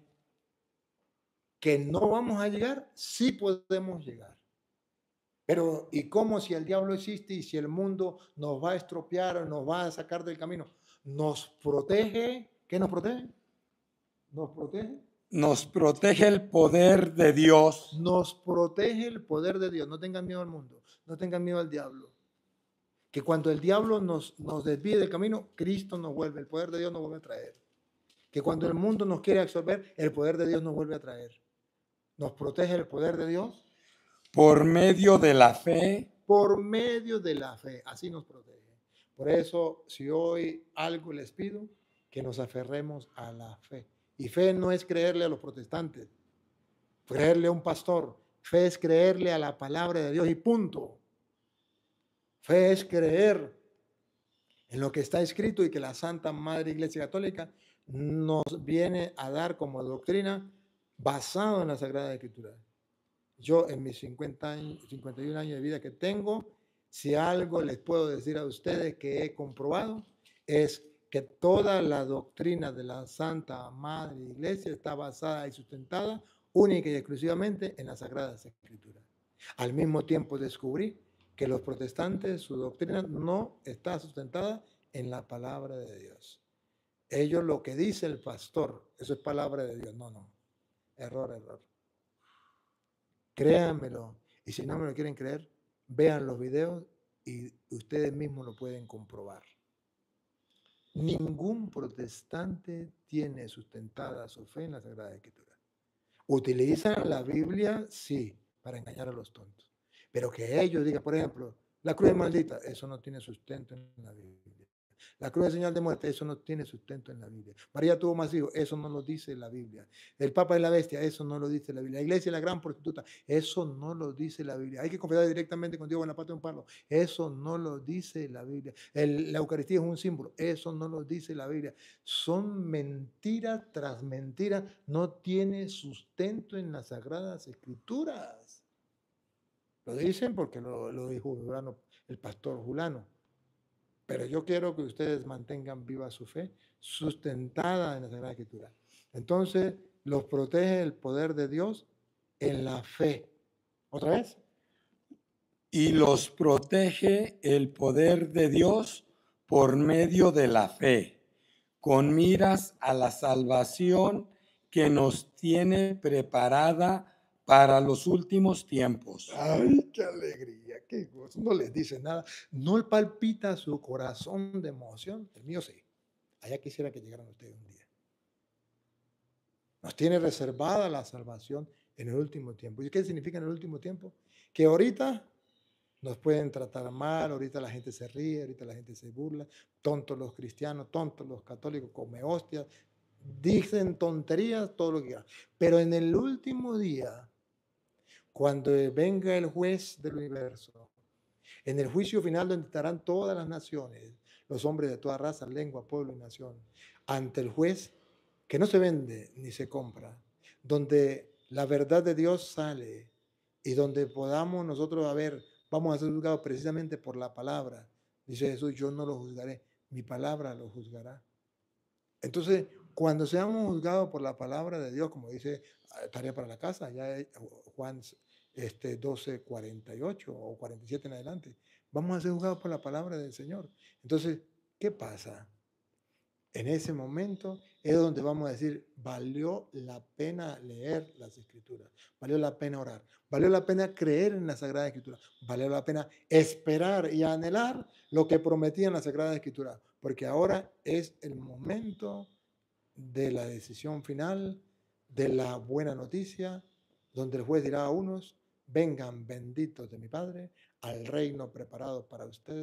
Que no vamos a llegar, sí podemos llegar. Pero, ¿y cómo si el diablo existe y si el mundo nos va a estropear o nos va a sacar del camino? Nos protege. ¿Qué nos protege? Nos protege. Nos protege el poder de Dios. Nos protege el poder de Dios. No tengan miedo al mundo. No tengan miedo al diablo. Que cuando el diablo nos, nos desvíe del camino, Cristo nos vuelve. El poder de Dios nos vuelve a traer. Que cuando el mundo nos quiere absorber, el poder de Dios nos vuelve a traer. Nos protege el poder de Dios. Por medio de la fe. Por medio de la fe. Así nos protege. Por eso, si hoy algo les pido, que nos aferremos a la fe. Y fe no es creerle a los protestantes, creerle a un pastor. Fe es creerle a la palabra de Dios y punto. Fe es creer en lo que está escrito y que la Santa Madre Iglesia Católica nos viene a dar como doctrina basado en la Sagrada Escritura. Yo en mis cincuenta años, cincuenta y un años de vida que tengo, si algo les puedo decir a ustedes que he comprobado es que toda la doctrina de la Santa Madre Iglesia está basada y sustentada única y exclusivamente en las Sagradas Escrituras. Al mismo tiempo descubrí que los protestantes, su doctrina no está sustentada en la palabra de Dios. Ellos lo que dice el pastor, eso es palabra de Dios. No, no. Error, error. Créanmelo. Y si no me lo quieren creer, vean los videos y ustedes mismos lo pueden comprobar. Ningún protestante tiene sustentada su fe en la Sagrada Escritura. Utilizan la Biblia, sí, para engañar a los tontos. Pero que ellos digan, por ejemplo, la cruz es maldita, eso no tiene sustento en la Biblia. La cruz es señal de muerte, eso no tiene sustento en la Biblia. María tuvo más hijos, eso no lo dice la Biblia. El Papa es la bestia, eso no lo dice la Biblia. La iglesia es la gran prostituta, eso no lo dice la Biblia. Hay que confesar directamente con Dios en la pata de un palo, eso no lo dice la Biblia. El, la Eucaristía es un símbolo, eso no lo dice la Biblia. Son mentiras tras mentiras, no tiene sustento en las Sagradas Escrituras. Lo dicen porque lo, lo dijo Julano, el pastor Julano. Pero yo quiero que ustedes mantengan viva su fe, sustentada en la Sagrada Escritura. Entonces, los protege el poder de Dios en la fe. ¿Otra vez? Y los protege el poder de Dios por medio de la fe, con miras a la salvación que nos tiene preparada para los últimos tiempos. ¡Ay, qué alegría! ¡Qué gozo! No les dice nada. No palpita su corazón de emoción. El mío sí. Allá quisiera que llegaran ustedes un día. Nos tiene reservada la salvación en el último tiempo. ¿Y qué significa en el último tiempo? Que ahorita nos pueden tratar mal, ahorita la gente se ríe, ahorita la gente se burla, tontos los cristianos, tontos los católicos, come hostias, dicen tonterías, todo lo que quieran. Pero en el último día, cuando venga el juez del universo, en el juicio final donde estarán todas las naciones, los hombres de toda raza, lengua, pueblo y nación, ante el juez que no se vende ni se compra, donde la verdad de Dios sale y donde podamos nosotros a ver, vamos a ser juzgados precisamente por la palabra. Dice Jesús, yo no lo juzgaré, mi palabra lo juzgará. Entonces, cuando seamos juzgados por la palabra de Dios, como dice tarea para la casa, ya Juan este, doce, cuarenta y ocho o cuarenta y siete en adelante, vamos a ser juzgados por la palabra del Señor. Entonces, ¿qué pasa? En ese momento es donde vamos a decir, valió la pena leer las Escrituras, valió la pena orar, valió la pena creer en la Sagrada Escritura, valió la pena esperar y anhelar lo que prometían la Sagrada Escritura, porque ahora es el momento de la decisión final, de la buena noticia, donde el juez dirá a unos, vengan benditos de mi Padre, al reino preparado para ustedes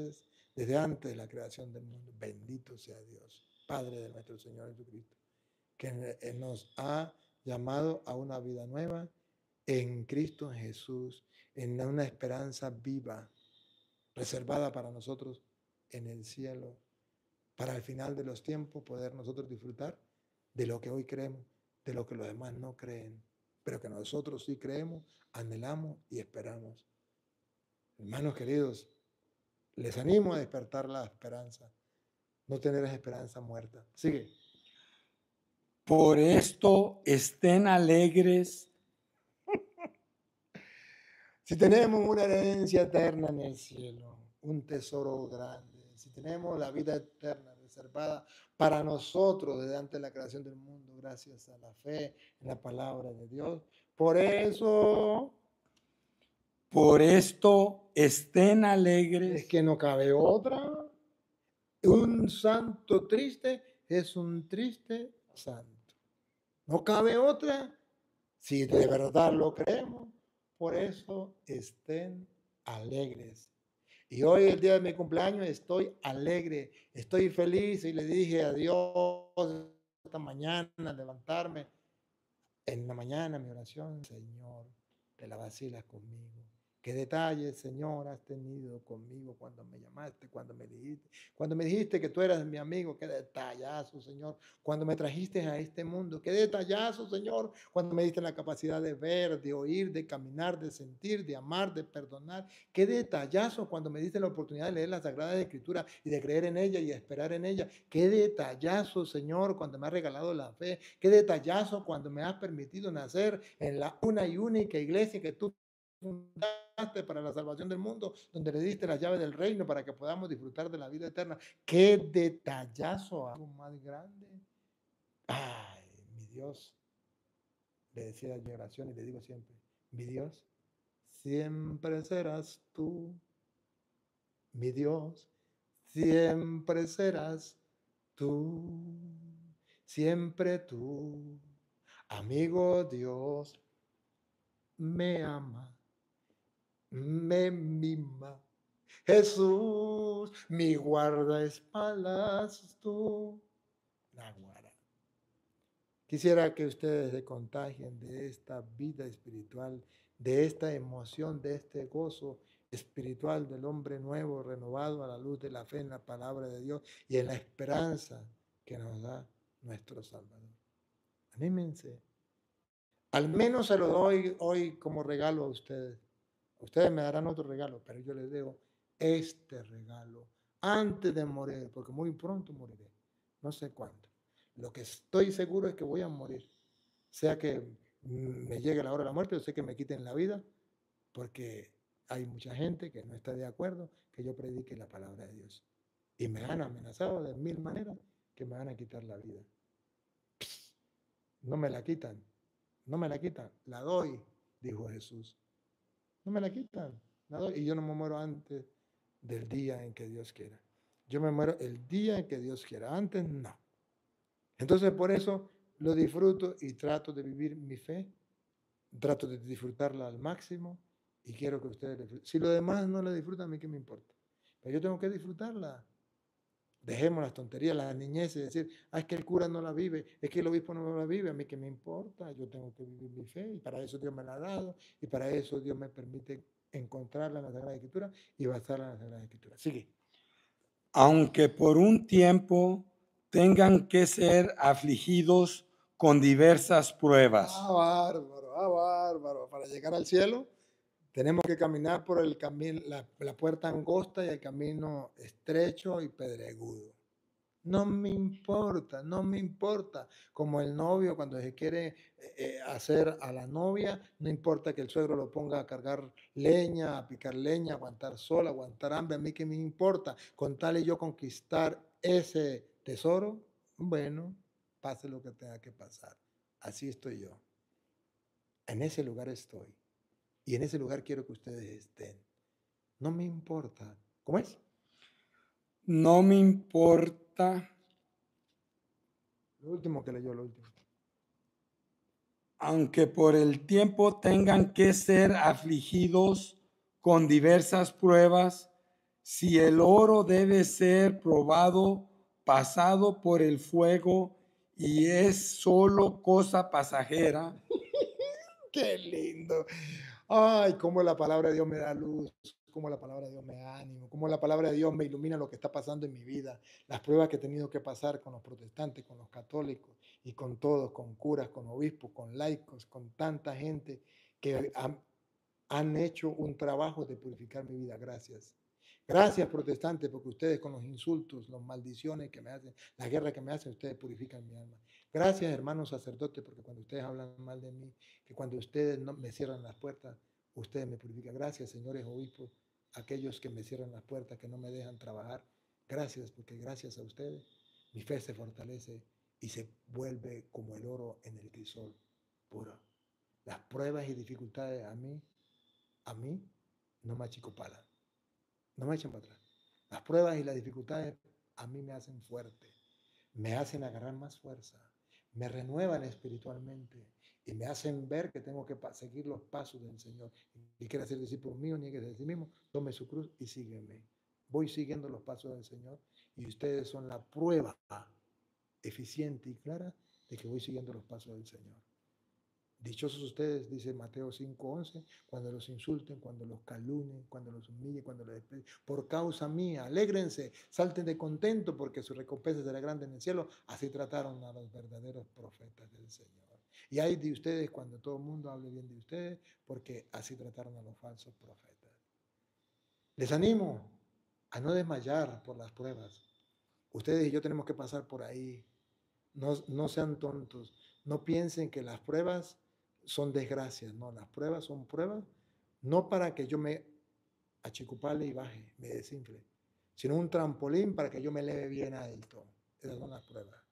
desde antes de la creación del mundo. Bendito sea Dios, Padre de nuestro Señor Jesucristo, que nos ha llamado a una vida nueva en Cristo Jesús, en una esperanza viva, reservada para nosotros en el cielo, para el final de los tiempos poder nosotros disfrutar de lo que hoy creemos, de lo que los demás no creen, pero que nosotros sí creemos, anhelamos y esperamos. Hermanos queridos, les animo a despertar la esperanza, no tener esa esperanza muerta. Sigue. Por esto estén alegres. Si tenemos una herencia eterna en el cielo, un tesoro grande, si tenemos la vida eterna reservada para nosotros desde antes de la creación del mundo, gracias a la fe en la palabra de Dios, por eso, Por esto estén alegres. es que no cabe otra. Un santo triste es un triste santo. No cabe otra si de verdad lo creemos. Por eso estén alegres. Y hoy, el día de mi cumpleaños, estoy alegre, estoy feliz y le dije a Dios esta mañana al levantarme, en la mañana mi oración, Señor, te la vacilas conmigo. ¿Qué detalles, Señor, has tenido conmigo cuando me llamaste, cuando me dijiste, cuando me dijiste que tú eras mi amigo? Qué detallazo, Señor, cuando me trajiste a este mundo. Qué detallazo, Señor, cuando me diste la capacidad de ver, de oír, de caminar, de sentir, de amar, de perdonar. Qué detallazo cuando me diste la oportunidad de leer la Sagrada Escritura y de creer en ella y esperar en ella. Qué detallazo, Señor, cuando me has regalado la fe. Qué detallazo cuando me has permitido nacer en la una y única iglesia que tú fundaste para la salvación del mundo, donde le diste las llaves del reino para que podamos disfrutar de la vida eterna. ¡Qué detallazo! Algo más grande. ¡Ay, mi Dios! Le decía en mi oración y le digo siempre, mi Dios, siempre serás tú. Mi Dios, siempre serás tú. Siempre tú. Amigo Dios, me ama, me mima. Jesús, mi guardaespaldas tú. Naguará. Quisiera que ustedes se contagien de esta vida espiritual, de esta emoción, de este gozo espiritual del hombre nuevo, renovado a la luz de la fe en la palabra de Dios y en la esperanza que nos da nuestro Salvador. Anímense. Al menos se lo doy hoy como regalo a ustedes. Ustedes me darán otro regalo, pero yo les dejo este regalo antes de morir, porque muy pronto moriré. No sé cuándo. Lo que estoy seguro es que voy a morir. Sea que me llegue la hora de la muerte, o sea que me quiten la vida, porque hay mucha gente que no está de acuerdo que yo predique la palabra de Dios. Y me han amenazado de mil maneras que me van a quitar la vida. No me la quitan. No me la quitan, la doy, dijo Jesús. No me la quitan, la doy. Y yo no me muero antes del día en que Dios quiera. Yo me muero el día en que Dios quiera, antes no. Entonces por eso lo disfruto y trato de vivir mi fe, trato de disfrutarla al máximo y quiero que ustedes la disfruten. Si los demás no la disfrutan, a mí qué me importa. Pero yo tengo que disfrutarla. Dejemos las tonterías, las niñeces, y decir, ah, es que el cura no la vive, es que el obispo no la vive, a mí qué me importa, yo tengo que vivir mi fe y para eso Dios me la ha dado y para eso Dios me permite encontrarla en la Sagrada Escritura y basarla en la Sagrada Escritura. Sigue. Aunque por un tiempo tengan que ser afligidos con diversas pruebas. Ah, bárbaro, ah, bárbaro. Para llegar al cielo tenemos que caminar por el camino, la, la puerta angosta y el camino estrecho y pedregudo. No me importa, no me importa. Como el novio cuando se quiere eh, hacer a la novia, no importa que el suegro lo ponga a cargar leña, a picar leña, aguantar sol, aguantar hambre, a mí que me importa. Con tal y yo conquistar ese tesoro, bueno, pase lo que tenga que pasar. Así estoy yo. En ese lugar estoy. Y en ese lugar quiero que ustedes estén. No me importa. ¿Cómo es? No me importa. Lo último que leyó, lo último. Aunque por el tiempo tengan que ser afligidos con diversas pruebas, Si el oro debe ser probado, pasado por el fuego, y es solo cosa pasajera, Qué lindo. Ay, cómo la palabra de Dios me da luz, cómo la palabra de Dios me da ánimo, cómo la palabra de Dios me ilumina lo que está pasando en mi vida, las pruebas que he tenido que pasar con los protestantes, con los católicos y con todos, con curas, con obispos, con laicos, con tanta gente que han, han hecho un trabajo de purificar mi vida. Gracias. Gracias, protestantes, porque ustedes con los insultos, las maldiciones que me hacen, la guerra que me hacen, ustedes purifican mi alma. Gracias, hermanos sacerdotes, porque cuando ustedes hablan mal de mí, que cuando ustedes no me cierran las puertas, ustedes me purifican. Gracias, señores obispos, aquellos que me cierran las puertas, que no me dejan trabajar. Gracias, porque gracias a ustedes mi fe se fortalece y se vuelve como el oro en el crisol puro. Las pruebas y dificultades a mí, a mí, no me achicopalan. No me echen para atrás. Las pruebas y las dificultades a mí me hacen fuerte, me hacen agarrar más fuerza, me renuevan espiritualmente y me hacen ver que tengo que seguir los pasos del Señor. Y quiere ser discípulo mío, niegue de sí mismo, tome su cruz y sígueme. Voy siguiendo los pasos del Señor y ustedes son la prueba eficiente y clara de que voy siguiendo los pasos del Señor. Dichosos ustedes, dice Mateo cinco once, cuando los insulten, cuando los calumnien, cuando los humillen, cuando los despiden. Por causa mía, alégrense, salten de contento, porque su recompensa será grande en el cielo. Así trataron a los verdaderos profetas del Señor. Y hay de ustedes cuando todo el mundo hable bien de ustedes, porque así trataron a los falsos profetas. Les animo a no desmayar por las pruebas. Ustedes y yo tenemos que pasar por ahí. No, no sean tontos. No piensen que las pruebas son desgracias. No, las pruebas son pruebas no para que yo me achicupale y baje, me desinfle, sino un trampolín para que yo me eleve bien alto. Esas son las pruebas.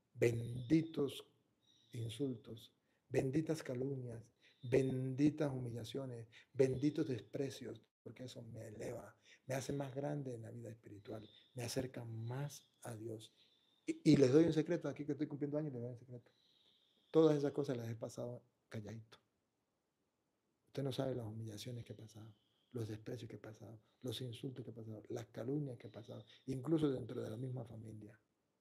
Benditos insultos, benditas calumnias, benditas humillaciones, benditos desprecios, porque eso me eleva, me hace más grande en la vida espiritual, me acerca más a Dios. Y, y les doy un secreto, aquí que estoy cumpliendo años, les doy un secreto. Todas esas cosas las he pasado calladito. Usted no sabe las humillaciones que he pasado, los desprecios que he pasado, los insultos que he pasado, las calumnias que he pasado, incluso dentro de la misma familia.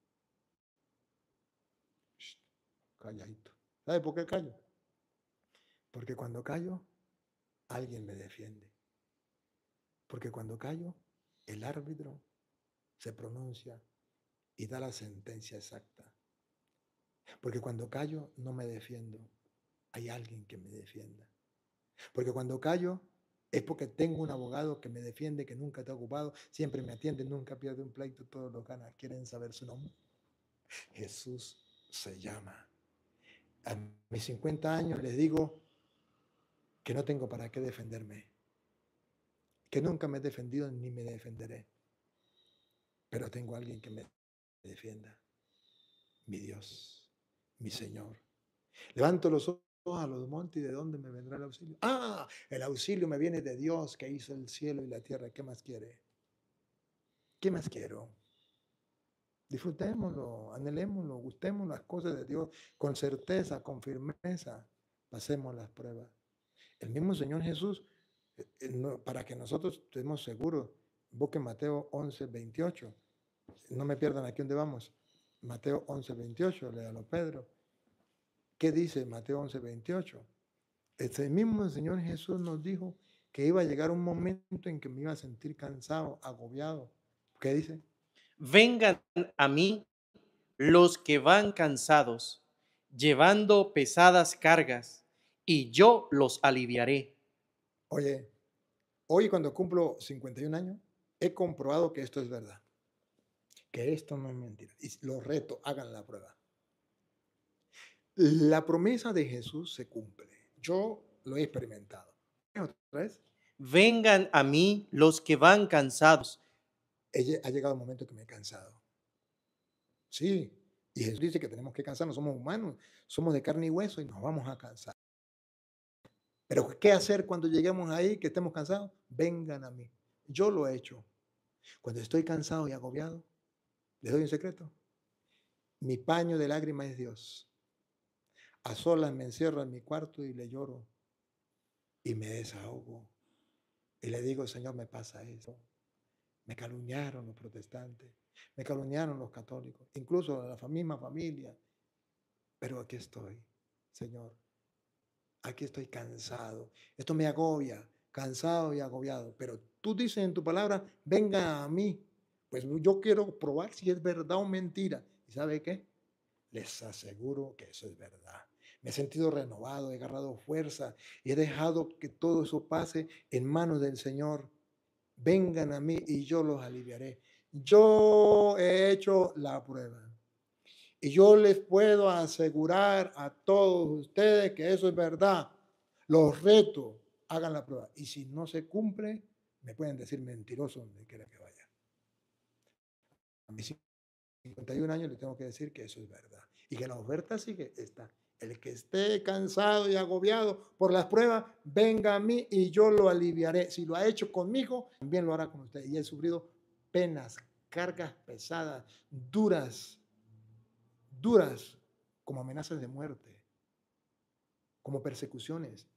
Shh, calladito. ¿Sabe por qué callo? Porque cuando callo, alguien me defiende. Porque cuando callo, el árbitro se pronuncia y da la sentencia exacta. Porque cuando callo, no me defiendo. Hay alguien que me defienda. Porque cuando callo, es porque tengo un abogado que me defiende, que nunca está ocupado, siempre me atiende, nunca pierde un pleito, todos lo gana. ¿Quieren saber su nombre? Jesús se llama. A mis cincuenta años les digo que no tengo para qué defenderme, que nunca me he defendido ni me defenderé, pero tengo a alguien que me defienda, mi Dios, mi Señor. Levanto los ojos a los montes y ¿de dónde me vendrá el auxilio? Ah, el auxilio me viene de Dios que hizo el cielo y la tierra. ¿Qué más quiere? ¿Qué más quiero? Disfrutémoslo, anhelémoslo, gustemos las cosas de Dios con certeza, con firmeza. Pasemos las pruebas. El mismo Señor Jesús, eh, eh, no, para que nosotros estemos seguros, busquen Mateo once, veintiocho. No me pierdan aquí donde vamos. Mateo once, veintiocho, léalo Pedro. ¿Qué dice Mateo once, veintiocho? Este mismo Señor Jesús nos dijo que iba a llegar un momento en que me iba a sentir cansado, agobiado. ¿Qué dice? Vengan a mí los que van cansados, llevando pesadas cargas, y yo los aliviaré. Oye, hoy cuando cumplo cincuenta y un años, he comprobado que esto es verdad, que esto no es mentira. Y los reto, hagan la prueba. La promesa de Jesús se cumple. Yo lo he experimentado. ¿Otra vez? Vengan a mí los que van cansados. Ha llegado el momento que me he cansado. Sí, y Jesús dice que tenemos que cansarnos, somos humanos, somos de carne y hueso y nos vamos a cansar. Pero ¿qué hacer cuando lleguemos ahí, que estemos cansados? Vengan a mí. Yo lo he hecho. Cuando estoy cansado y agobiado, les doy un secreto. Mi paño de lágrimas es Dios. A solas me encierro en mi cuarto y le lloro y me desahogo. Y le digo, Señor, me pasa eso. Me calumniaron los protestantes, me calumniaron los católicos, incluso la misma familia. Pero aquí estoy, Señor. Aquí estoy cansado. Esto me agobia, cansado y agobiado. Pero tú dices en tu palabra, venga a mí. Pues yo quiero probar si es verdad o mentira. ¿Y sabe qué? Les aseguro que eso es verdad. Me he sentido renovado, he agarrado fuerza y he dejado que todo eso pase en manos del Señor. Vengan a mí y yo los aliviaré. Yo he hecho la prueba. Y yo les puedo asegurar a todos ustedes que eso es verdad. Los reto, hagan la prueba. Y si no se cumple, me pueden decir mentiroso donde quiera que vaya. A mis cincuenta y un años les tengo que decir que eso es verdad. Y que la oferta sigue está. El que esté cansado y agobiado por las pruebas, venga a mí y yo lo aliviaré. Si lo ha hecho conmigo, también lo hará con usted. Y he sufrido penas, cargas pesadas, duras, duras, como amenazas de muerte, como persecuciones.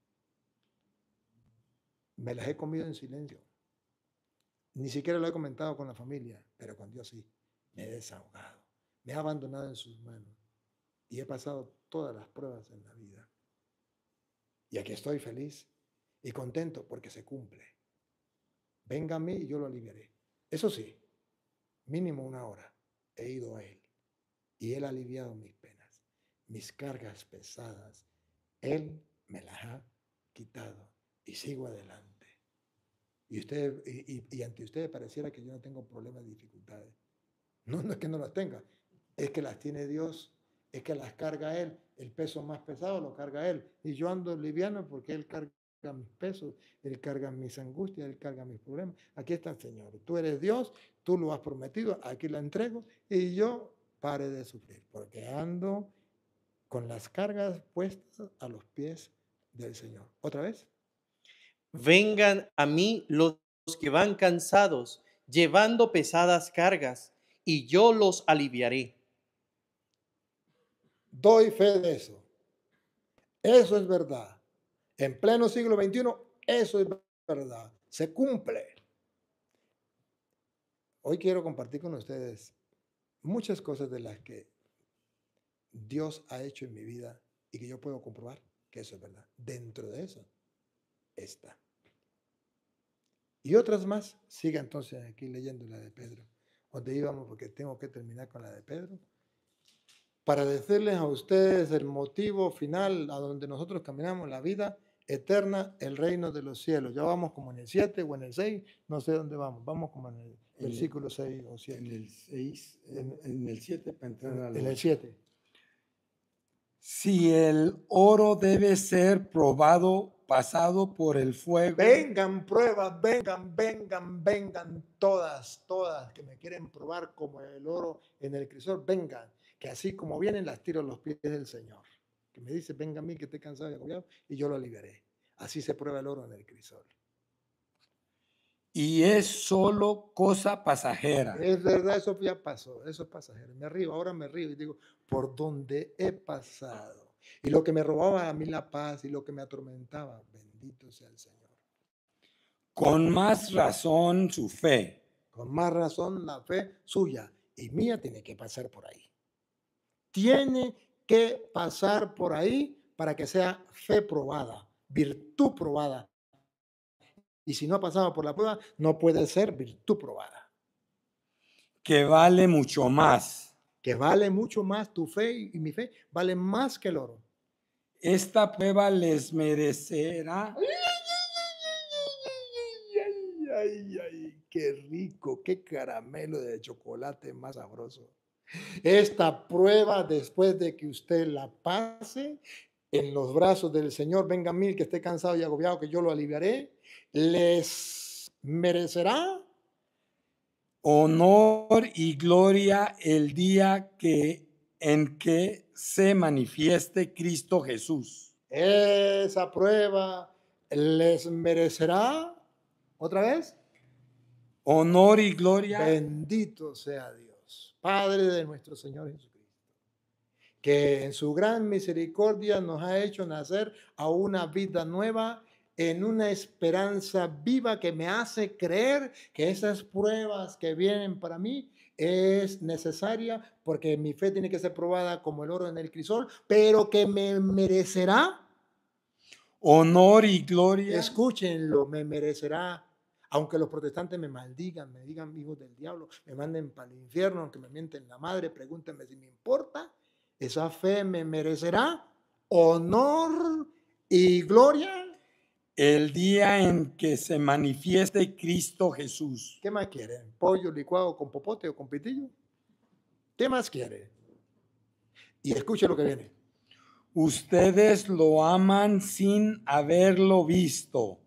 Me las he comido en silencio. Ni siquiera lo he comentado con la familia, pero con Dios sí. Me he desahogado, me he abandonado en sus manos y he pasado todas las pruebas en la vida. Y aquí estoy feliz y contento porque se cumple. Venga a mí y yo lo aliviaré. Eso sí, mínimo una hora he ido a Él y Él ha aliviado mis penas, mis cargas pesadas. Él me las ha quitado y sigo adelante. Y, usted, y, y, y ante ustedes pareciera que yo no tengo problemas y dificultades. No, no es que no las tenga, es que las tiene Dios, es que las carga Él. El peso más pesado lo carga Él. Y yo ando liviano porque Él carga mis pesos, Él carga mis angustias, Él carga mis problemas. Aquí está el Señor. Tú eres Dios, tú lo has prometido, aquí la entrego y yo pare de sufrir porque ando con las cargas puestas a los pies del Señor. ¿Otra vez? Vengan a mí los que van cansados, llevando pesadas cargas, y yo los aliviaré. Doy fe de eso. Eso es verdad. En pleno siglo veintiuno, eso es verdad. Se cumple. Hoy quiero compartir con ustedes muchas cosas de las que Dios ha hecho en mi vida y que yo puedo comprobar que eso es verdad. Dentro de eso está. Y otras más. Siga entonces aquí leyendo la de Pedro. Donde íbamos, porque tengo que terminar con la de Pedro. Para decirles a ustedes el motivo final a donde nosotros caminamos, la vida eterna, el reino de los cielos. Ya vamos como en el siete o en el seis, no sé dónde vamos. Vamos como en el En versículo el, seis o siete. En el seis, en, en el siete para entrar al En el siete. Si el oro debe ser probado, pasado por el fuego. Vengan pruebas, vengan, vengan, vengan todas, todas que me quieren probar como el oro en el crisol, vengan, que así como vienen las tiro a los pies del Señor. Que me dice, venga a mí que esté cansado y agobiado y yo lo aliviaré. Así se prueba el oro en el crisol. Y es solo cosa pasajera. Es verdad, eso ya pasó, eso es pasajero. Me río, ahora me río y digo, por donde he pasado. Y lo que me robaba a mí la paz y lo que me atormentaba, bendito sea el Señor. Con más razón su fe. Con más razón la fe suya y mía tiene que pasar por ahí. Tiene que pasar por ahí para que sea fe probada, virtud probada. Y si no ha pasado por la prueba, no puede ser virtud probada. Que vale mucho más. Que vale mucho más tu fe y mi fe, vale más que el oro. Esta prueba les merecerá. Ay, ay, ay, ay, qué rico, qué caramelo de chocolate más sabroso. Esta prueba, después de que usted la pase en los brazos del Señor, venga a mí el que esté cansado y agobiado, que yo lo aliviaré, les merecerá honor y gloria el día que en que se manifieste Cristo Jesús. Esa prueba les merecerá, otra vez, honor y gloria. Bendito sea Dios, Padre de nuestro Señor Jesucristo, que en su gran misericordia nos ha hecho nacer a una vida nueva en una esperanza viva que me hace creer que esas pruebas que vienen para mí es necesaria, porque mi fe tiene que ser probada como el oro en el crisol, pero que me merecerá, honor y gloria escúchenlo, me merecerá, aunque los protestantes me maldigan, me digan hijos del diablo, me manden para el infierno, aunque me mienten la madre, pregúntenme si me importa, esa fe me merecerá honor y gloria. el día en que se manifieste Cristo Jesús. ¿Qué más quieren? ¿Pollo licuado con popote o con pitillo? ¿Qué más quiere? Y escuche lo que viene. Ustedes lo aman sin haberlo visto.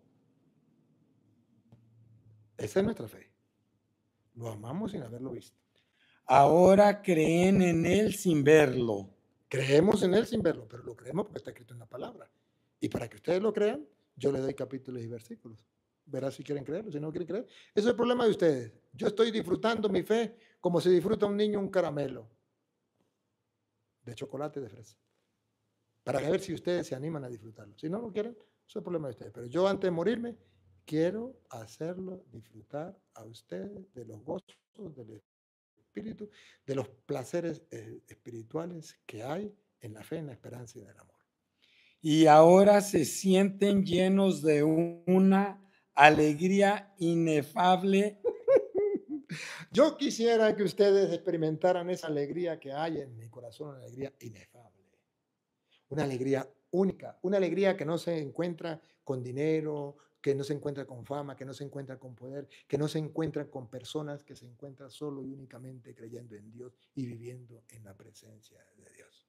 Esa es nuestra fe. Lo amamos sin haberlo visto. Ahora creen en Él sin verlo. Creemos en Él sin verlo, pero lo creemos porque está escrito en la palabra. Y para que ustedes lo crean, yo les doy capítulos y versículos. Verá si quieren creerlo, si no quieren creer. Ese es el problema de ustedes. Yo estoy disfrutando mi fe como se disfruta un niño un caramelo de chocolate de fresa. Para ver si ustedes se animan a disfrutarlo. Si no lo quieren, eso es el problema de ustedes. Pero yo antes de morirme, quiero hacerlo disfrutar a ustedes de los gozos del Espíritu, de los placeres eh, espirituales que hay en la fe, en la esperanza y en el amor. Y ahora se sienten llenos de una alegría inefable. Yo quisiera que ustedes experimentaran esa alegría que hay en mi corazón, una alegría inefable, una alegría única, una alegría que no se encuentra con dinero, que no se encuentra con fama, que no se encuentra con poder, que no se encuentra con personas, que se encuentra solo y únicamente creyendo en Dios y viviendo en la presencia de Dios.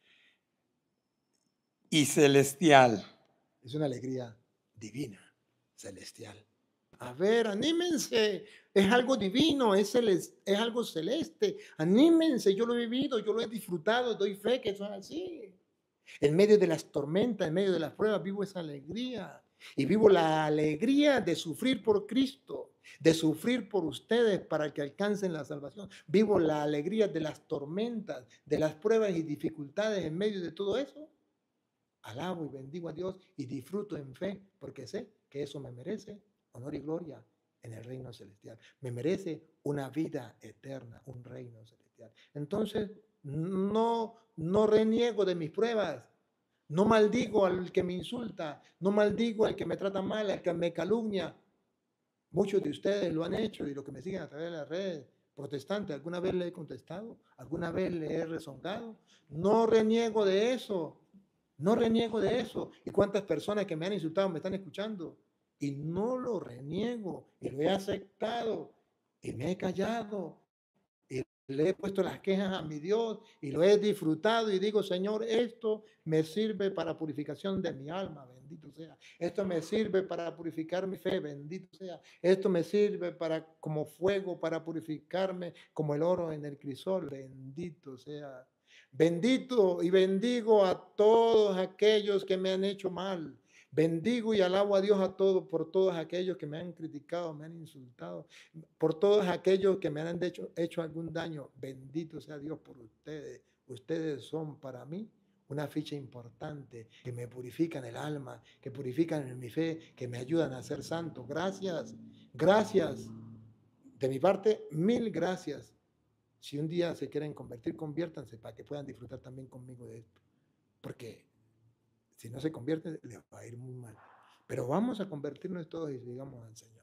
Y celestial. Es una alegría divina, celestial. A ver, anímense, es algo divino, es, celeste, es algo celeste. Anímense, yo lo he vivido, yo lo he disfrutado, doy fe que eso es así. En medio de las tormentas, en medio de las pruebas, vivo esa alegría. Y vivo la alegría de sufrir por Cristo, de sufrir por ustedes para que alcancen la salvación. Vivo la alegría de las tormentas, de las pruebas y dificultades en medio de todo eso. Alabo y bendigo a Dios y disfruto en fe porque sé que eso me merece honor y gloria en el reino celestial. Me merece una vida eterna, un reino celestial. Entonces, no, no reniego de mis pruebas. No maldigo al que me insulta, no maldigo al que me trata mal, al que me calumnia. Muchos de ustedes lo han hecho y los que me siguen a través de las redes protestantes, ¿alguna vez le he contestado? ¿Alguna vez le he rezongado? No reniego de eso, no reniego de eso. ¿Y cuántas personas que me han insultado me están escuchando? Y no lo reniego y lo he aceptado y me he callado. Le he puesto las quejas a mi Dios y lo he disfrutado y digo, Señor, esto me sirve para purificación de mi alma, bendito sea. Esto me sirve para purificar mi fe, bendito sea. Esto me sirve para como fuego para purificarme como el oro en el crisol, bendito sea. Bendito y bendigo a todos aquellos que me han hecho mal. Bendigo y alabo a Dios a todos, por todos aquellos que me han criticado, me han insultado, por todos aquellos que me han hecho, hecho algún daño. Bendito sea Dios por ustedes. Ustedes son para mí una ficha importante que me purifican el alma, que purifican mi fe, que me ayudan a ser santo. Gracias, gracias. De mi parte, mil gracias. Si un día se quieren convertir, conviértanse para que puedan disfrutar también conmigo de esto. Porque si no se convierte, les va a ir muy mal. Pero vamos a convertirnos todos y digamos al Señor.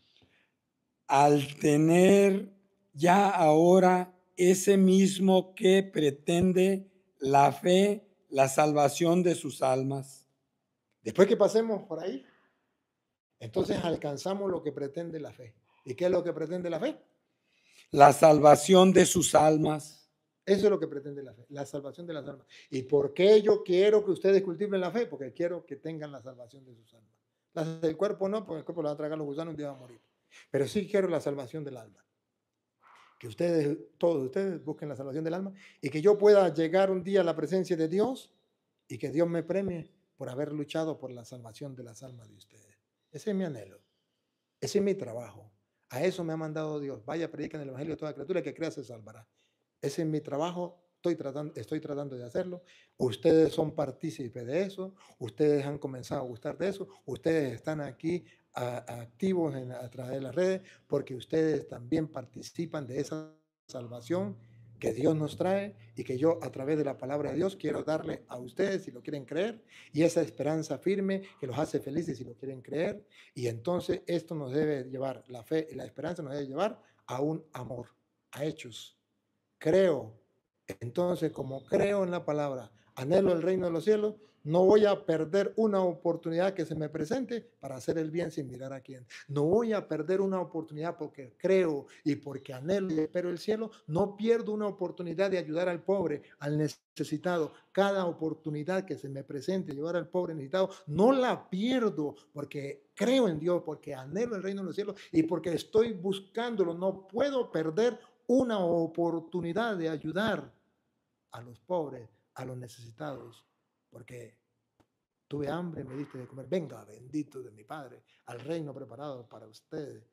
Al tener ya ahora ese mismo que pretende la fe, la salvación de sus almas. Después que pasemos por ahí, entonces alcanzamos lo que pretende la fe. ¿Y qué es lo que pretende la fe? La salvación de sus almas. Eso es lo que pretende la fe, la salvación de las almas. ¿Y por qué yo quiero que ustedes cultiven la fe? Porque quiero que tengan la salvación de sus almas. Las del cuerpo no, porque el cuerpo lo va a tragar los gusanos y un día va a morir. Pero sí quiero la salvación del alma. Que ustedes, todos ustedes, busquen la salvación del alma y que yo pueda llegar un día a la presencia de Dios y que Dios me premie por haber luchado por la salvación de las almas de ustedes. Ese es mi anhelo. Ese es mi trabajo. A eso me ha mandado Dios. Vaya, predican el evangelio a toda criatura, que crea se salvará. Ese es mi trabajo estoy tratando, estoy tratando de hacerlo. Ustedes son partícipes de eso, ustedes han comenzado a gustar de eso, ustedes están aquí a, a activos en, a través de las redes porque ustedes también participan de esa salvación que Dios nos trae y que yo a través de la palabra de Dios quiero darle a ustedes si lo quieren creer, y esa esperanza firme que los hace felices si lo quieren creer. Y entonces esto nos debe llevar, la fe y la esperanza nos debe llevar a un amor, a hechos. Creo, entonces como creo en la palabra, anhelo el reino de los cielos, no voy a perder una oportunidad que se me presente para hacer el bien sin mirar a quién. No voy a perder una oportunidad porque creo y porque anhelo y espero el cielo. No pierdo una oportunidad de ayudar al pobre, al necesitado. Cada oportunidad que se me presente, ayudar al pobre necesitado, no la pierdo porque creo en Dios, porque anhelo el reino de los cielos y porque estoy buscándolo. No puedo perder una oportunidad de ayudar a los pobres, a los necesitados, porque tuve hambre, me diste de comer. Venga, bendito de mi Padre, al reino preparado para ustedes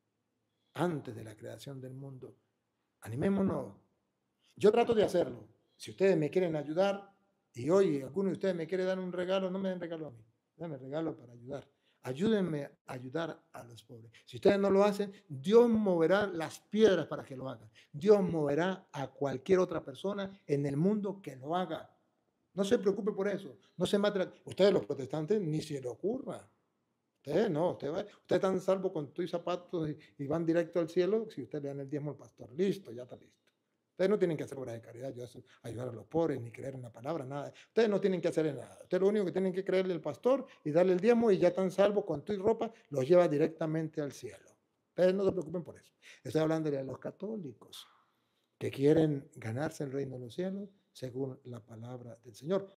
antes de la creación del mundo. Animémonos. Yo trato de hacerlo. Si ustedes me quieren ayudar y hoy alguno de ustedes me quiere dar un regalo, no me den regalo a mí, dame regalo para ayudar. Ayúdenme a ayudar a los pobres. Si ustedes no lo hacen, Dios moverá las piedras para que lo hagan. Dios moverá a cualquier otra persona en el mundo que lo haga. No se preocupe por eso. No se mate. Ustedes los protestantes ni se le ocurra. Ustedes no. Ustedes, va, ustedes están salvos con tus zapatos y, y van directo al cielo si ustedes le dan el diezmo al pastor. Listo, ya está listo. Ustedes no tienen que hacer obras de caridad, ayudar a los pobres, ni creer en la palabra, nada. Ustedes no tienen que hacer nada. Ustedes lo único que tienen que creerle al pastor y darle el diezmo y ya están salvos con tu ropa, los lleva directamente al cielo. Ustedes no se preocupen por eso. Estoy hablando de los católicos que quieren ganarse el reino de los cielos según la palabra del Señor.